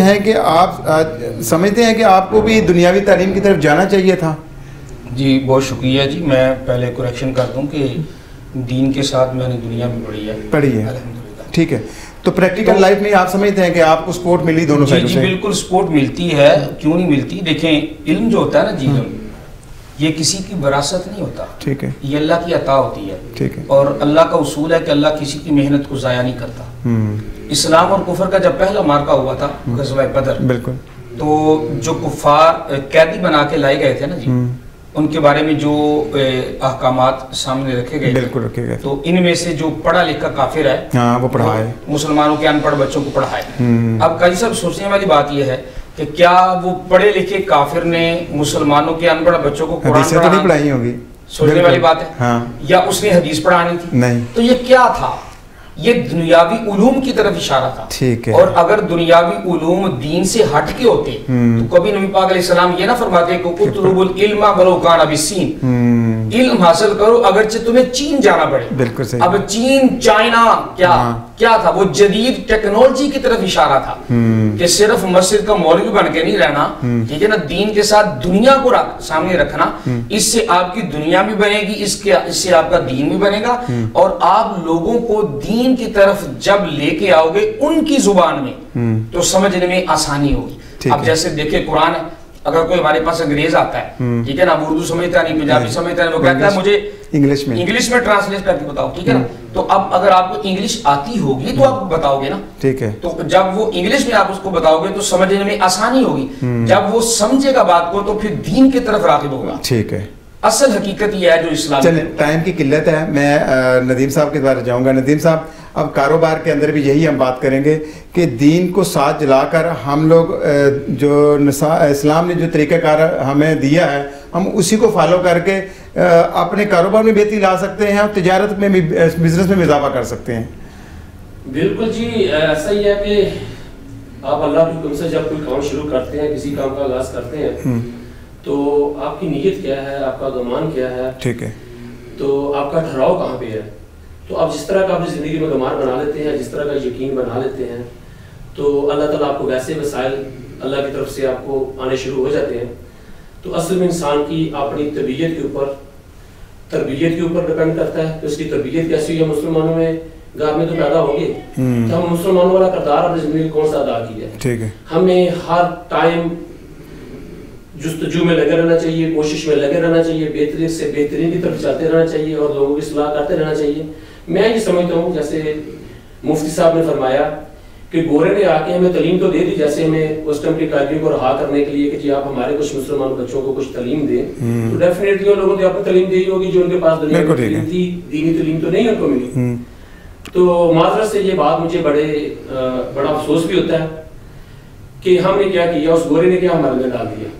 S5: ہیں کہ آپ کو بھی دنیاوی تعلیم کی طرف جانا چاہیے تھا؟
S6: جی بہت شکریہ جی. میں پہلے کریکشن کر دوں کہ دین کے ساتھ میں نے دنیا بھی پڑھی ہے,
S5: ٹھیک ہے. تو پریکٹیکل لائف میں آپ سمجھتے ہیں کہ آپ کو سپورٹ ملی دونوں سائڈوں سے؟
S6: جی بالکل سپورٹ ملتی ہے, کیوں نہیں ملتی. دیکھیں علم جو ہوتا ہے نا جی, یہ کسی کی وراثت نہیں ہوتا, ٹھیک ہے, یہ اللہ کی عطا ہوتی ہے, ٹھیک ہے. اور اللہ کا اصول ہے کہ اللہ کسی کی محنت کو ضائع نہیں کرتا. اسلام اور کفر کا جب پہلا مارکا ہوا تھا غزوہ بدر, بالکل, تو جو کفار قیدی بنا کے لائے گئے تھے نا جی, ان کے بارے میں جو احکامات سامنے رکھے گئے, بالکل رکھے گئے, تو ان میں سے جو پڑھا لکھا کافر ہے وہ پڑھائے, مسلمانوں کے ان پڑھ بچوں کو پڑھائے. اب کئی سب سوچنے والی بات یہ ہے کہ کیا وہ پڑھے لکھے کافر نے مسلمانوں کے ان پڑھ بچوں کو قرآن
S5: پڑھائی ہوگی؟
S6: سوچنے والی بات ہے. یا اس نے حدیث پڑھانی تھی؟ نہیں. تو یہ کیا تھا؟ یہ دنیاوی علوم کی طرف اشارہ تھا, ٹھیک ہے. اور اگر دنیاوی علوم دین سے ہٹ کے ہوتے تو کبھی نبی پاک علیہ السلام یہ نہ فرماتے کہ اطلبوا العلم ولو کان بالسین, علم حاصل کرو اگرچہ تمہیں چین جانا پڑے.
S5: بالکل صحیح.
S6: اب چین چائنا کیا تھا, وہ جدید ٹیکنالوجی کی طرف اشارہ تھا کہ صرف مسجد کا مولوی بن کے نہیں رہنا, ٹھیک ہے نا, دین کے ساتھ دنیا کو سامنے رکھنا, اس سے آپ کی دنیا بھی بنے گی, اس سے آپ کا دین بھی بنے گا, اور آپ لوگوں کو دین کی طرف جب لے کے آؤ گے ان کی زبان میں تو سمجھنے میں آسانی ہوگی. اب جیسے دیکھیں قرآن ہے, اگر کوئی ہمارے پاس انگریز آتا ہے, ٹھیک ہے نا, اردو سمجھتا نہیں, پنجابی سمجھتا ہے, وہ کہتا ہے مجھے انگلش میں ٹرانسلیٹ کر کے بتاؤ, ٹھیک ہے نا, تو اب اگر آپ کو انگلش آتی ہوگی تو آپ بتاؤ گے نا, ٹھیک ہے, تو جب وہ انگلش میں آپ اس کو بتاؤ گے تو سمجھنے میں آسانی ہوگی, جب وہ سمجھے گا بات کو تو پھر دین کی طرف راغب ہوگا.
S5: ٹھیک ہے,
S6: اصل حقیقت یہ ہے جو اسلام.
S5: چلیں, ٹائم کی قلت ہے, میں ندیم صاحب کے دوبارہ جاؤں گا. ندیم صاحب, اب کاروبار کے اندر بھی یہی ہم بات کریں گے کہ دین کو ساتھ جلا کر ہم لوگ جو اسلام نے جو طریقہ کار ہمیں دیا ہے ہم اسی کو فالو کر کے اپنے کاروبار میں بہتری لا سکتے ہیں اور تجارت میں بھی, بزنس میں بھی اضافہ کر سکتے ہیں.
S7: بالکل جی, ایسا ہی ہے کہ آپ اللہ کے حکم سے جب کوئی کام شروع کرتے ہیں, کسی کام کا آغاز کرتے ہیں, تو آپ کی نیت کیا ہے, آپ کا گمان کیا ہے, ٹھیک ہے, تو آپ کا ٹھہراؤ کہاں پہ ہے. تو آپ جس طرح کا اپنی زندگی میں گمان بنا لیتے ہیں, جس طرح کا یقین بنا لیتے ہیں, تو اللہ تعالیٰ آپ کو ویسے وسائل اللہ کی طرف سے آپ کو آنے شروع ہو جاتے ہیں. تو اصل میں انسان کی اپنی تربیت کے اوپر ڈپینڈ کرتا ہے کہ اس کی تربیت کیسی ہے. مسلمانوں میں گھر میں تو پیدا ہو گئے, تو ہم مسلمانوں والا کردار اپنی زندگی میں کون سا ادا کیا ہے. ٹھیک ہے, ہمیں ہر ٹائم جستجو میں لگے رہنا چاہیے, کوشش میں لگے رہنا چاہیے, بہترین سے بہترین کی طرف جاتے رہنا چاہیے اور لوگوں کی اصلاح کرتے رہنا چاہیے. میں یہ سمجھتا ہوں جیسے مفتی صاحب نے فرمایا کہ گورے نے آ کے ہمیں تعلیم تو دے دی, جیسے ہمیں اس ٹائم کی قائدیوں کو رہا کرنے کے لیے کہ جی آپ ہمارے کچھ مسلمان بچوں کو کچھ تعلیم دیں, تو ڈیفینیٹلی ان لوگوں نے آپ کو تعلیم دی ہوگی جو ان کے پاس دنیا میں تعلیم تھی, دینی تعلیم تو نہیں ان کو ملی. تو معذرت سے یہ بات مجھے بڑا افسوس بھی ہوتا ہے کہ ہم نے کیا کیا, اس گورے نے کیا ہمارے میں ڈال دیا.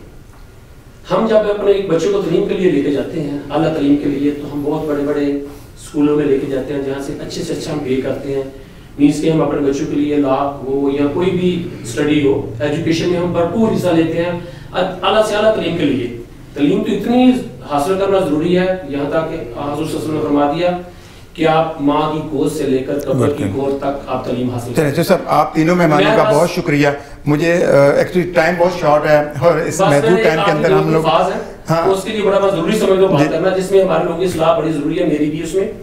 S7: ہم جب اپنے ایک بچوں کو تعلیم کے لیے لے کے جاتے ہیں, اعلیٰ تعلیم کے لیے, تو ہم بہت بڑے بڑے اسکولوں میں لے کے جاتے ہیں جہاں سے اچھے سے اچھا ہم پے کرتے ہیں, مینس کہ ہم اپنے بچوں کے لیے لاکھ ہو یا کوئی بھی اسٹڈی ہو, ایجوکیشن میں ہم بھرپور حصہ لیتے ہیں اعلیٰ سے اعلیٰ تعلیم کے لیے. تعلیم تو اتنی حاصل کرنا ضروری ہے, یہاں تک کہ حضور صلی اللہ علیہ وسلم نے فرما دیا کہ آپ ماں کی گود سے لے کر قبر کی گود تک آپ تعلیم حاصل کریں.
S5: چلیں صاحب, آپ تینوں مہمانوں کا بہت شکریہ. مجھے ایکچولی ٹائم بہت شارٹ ہے اور اس محدود ٹائم کے اندر ہم لوگ
S7: اس کے لیے بڑا ضروری سمجھ لو بات کرنا, جس میں ہمارے لوگوں کی اصلاح بڑی ضروری ہے, میری بھی اس میں.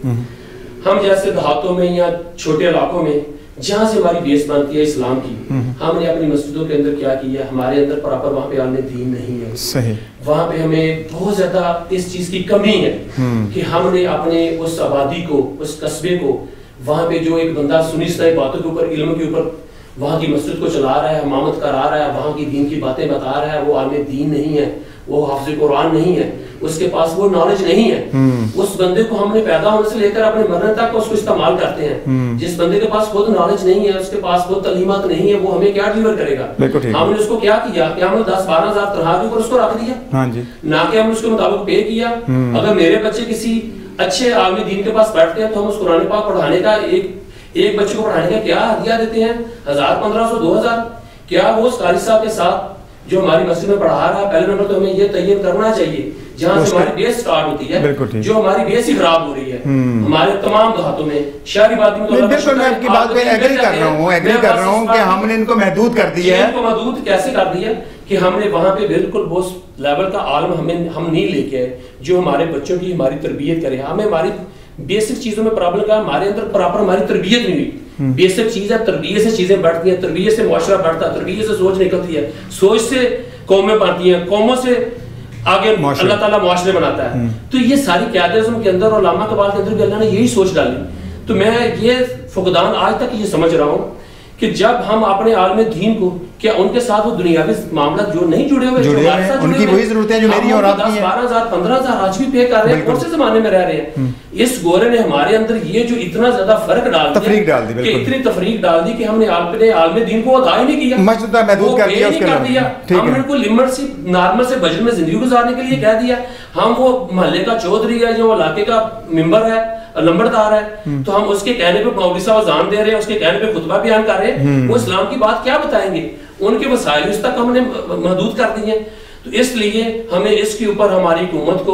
S7: ہم جیسے دیہاتوں میں یا چھوٹے علاقوں میں جہاں سے ہماری بیس بنتی ہے اسلام کی, ہم نے اپنی مسجدوں کے اندر کیا کیا, ہمارے اندر پراپر وہاں پہ عالم دین نہیں ہے. صحیح, وہاں پہ ہمیں بہت زیادہ اس چیز کی کمی ہے کہ ہم نے اپنے اس آبادی کو, اس قصبے کو, وہاں پہ جو ایک بندہ سنیستہ باتوں کے اوپر, علم کے اوپر وہاں کی مسجد کو چلا رہا ہے, امامت کرا رہا ہے, وہاں کی دین کی باتیں بتا رہا ہے, وہ عالم دین نہیں ہے, وہ حافظ قرآن نہیں ہے, اس کے پاس وہ نالج نہیں ہے. اس بندے کو ہم نے پیدا ہونے سے لے کر اپنے مرنے تک اس کو استعمال کرتے ہیں. جس بندے کے پاس خود نالج نہیں ہے, اس کے پاس خود تعلیمات نہیں ہے, وہ ہمیں کیا ڈیلیور کرے گا. ہم نے اس کو کیا کیا کہ ہم نے 10-12 ہزار تنخواہ کے اوپر اس کو رکھ دیا, نہ کہ ہم اس کے مطابق پے کیا. اگر میرے بچے کسی اچھے عالم دین کے پاس بیٹھتے ہیں تو ہم اس قرآن پاک پڑھانے کا ایک بچے کو پڑھانے کا کیا ہدیہ دیتے ہیں, 1000, 1500, 2000. کیا وہ اس قاری صاحب کے ساتھ جو ہماری مسجد میں پڑھا رہا ہے, پہلے نمبر تو ہمیں یہ تعین کرنا چاہیے جہاں سے ہماری بیس سٹارٹ ہوتی ہے, جو ہماری بیس ہی خراب ہو رہی ہے ہمارے تمام دیہاتوں میں, شہری بات میں.
S5: بالکل میں آپ کی بات پہ ایگری کر رہا ہوں کہ ہم نے ان کو محدود کر دیا ہے.
S7: ان کو محدود کیسے کر دیا کہ ہم نے وہاں پہ بالکل وہ لیول کا عالم ہم نہیں لے کے آئے جو ہمارے بچوں کی ہماری تربیت کرے. ہمیں ہماری بیسک چیزوں میں پرابلم کا, ہمارے اندر پراپر ہماری تربیت نہیں ہوئی. بیسک چیز ہے, تربیت سے چیزیں بڑھتی ہیں, تربیت سے معاشرہ بڑھتا ہے, تربیت سے سوچ نکلتی ہے, سوچ سے قومیں بنتی ہیں, قوموں سے آگے اللہ تعالیٰ معاشرے بناتا ہے. تو یہ ساری قیادتوں کے اندر اور علامہ اقبال کے اندر بھی اللہ نے یہی سوچ ڈالی. تو میں یہ فقدان آج تک یہ سمجھ رہا ہوں کہ جب ہم اپنے عالم دین کو, کیا ان کے ساتھ وہ دنیاوی معاملات جو نہیں جڑے ہوئے,
S5: ان کی وہی ضرورتیں جو میری اور آپ کی ہیں,
S7: 10-12 ہزار 15 ہزار آج بھی پے کر رہے ہیں, کون سے زمانے میں رہ رہے ہیں. اس گورے نے ہمارے اندر یہ جو اتنا زیادہ فرق ڈال دیا, کہ اتنی تفریق ڈال دی کہ ہم نے اپنے عالم دین کو ادا ہی نہیں کیا,
S5: محدود کر دیا.
S7: ہم نے کو لمٹ سے نارمل سے بجٹ میں زندگی گزارنے کے لیے کہہ دیا. ہم وہ محلے کا چودھری ہے, جو علاقے کا ممبر ہے, لمبردار ہے, تو ہم اس کے کہنے پہ مولوی صاحب اذان دے رہے ہیں, اس کے کہنے پہ خطبہ بیان کر رہے ہیں, وہ اسلام کی بات کیا بتائیں گے. ان کے وسائل اس تک ہم نے محدود کر دی ہیں. تو اس لیے ہمیں اس کے اوپر ہماری حکومت کو,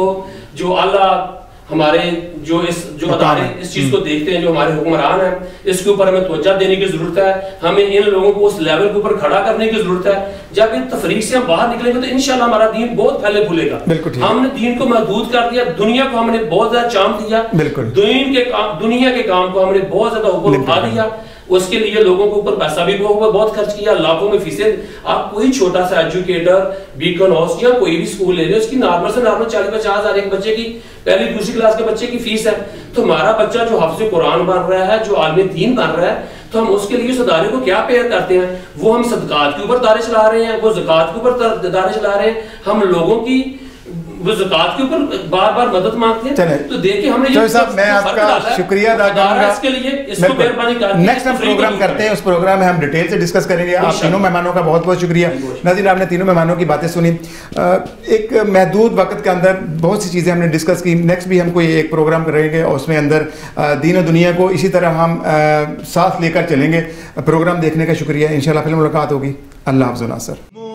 S7: جو اعلیٰ ہمارے جو ادارے اس چیز کو دیکھتے ہیں، جو ہمارے حکمران ہیں، اس کے اوپر ہمیں توجہ دینے کی ضرورت ہے. ہمیں ان لوگوں کو اس لیول کے اوپر کھڑا کرنے کی ضرورت ہے. جب ان تفریق سے ہم باہر نکلیں گے تو انشاءاللہ ہمارا دین بہت پھیلے پھولے گا. ہم نے دین کو محدود کر دیا، دنیا کو ہم نے بہت زیادہ چاند دیا، دنیا کے کام کو ہم نے بہت زیادہ اوپر اٹھا دیا. اس کے لیے لوگوں کے اوپر پیسہ بھی بہت خرچ کیا، لاکھوں میں فیسیں. آپ کوئی چھوٹا سا ایجوکیٹر بیکن ہاؤس یا کوئی بھی سکول لے لیں، اس کی نارمل سے نارمل 40-50 ہزار ایک بچے کی پہلی دوسری کلاس کے بچے کی فیس ہے. تو ہمارا بچہ جو حافظ قرآن بن رہا ہے، جو عالم دین بن رہا ہے، تو ہم اس کے لیے اس ادارے کو کیا پیئر کرتے ہیں؟ وہ ہم صدقات کے اوپر دارے چلا رہے ہیں، وہ زکوٰۃ کے اوپر دارے چلا رہے ہیں. ہم لوگوں کی وہ زکوٰۃ کے اوپر بار بار مدد مانگتے ہیں. تو دیکھیں ہم نے
S5: چوہے صاحب میں آپ کا شکریہ ادا کروں گا.
S7: اس کے لیے اس کو مہربانی کر کے
S5: نیکسٹ ہم پروگرام کرتے ہیں، اس پروگرام میں ہم ڈیٹیل سے ڈسکس کریں گے. آپ تینوں مہمانوں کا بہت بہت شکریہ. ناظرین آپ نے تینوں مہمانوں کی باتیں سنی. ایک محدود وقت کے اندر بہت سی چیزیں ہم نے ڈسکس کی. نیکسٹ بھی ہم کوئی ایک پروگرام کریں گے اور اس میں اندر دین و دنیا کو اسی طرح ہم ساتھ لے کر چلیں گے. پروگرام دیکھنے کا شکریہ. انشاءاللہ پھر ملاقات ہوگی. اللہ حافظ. ناصر.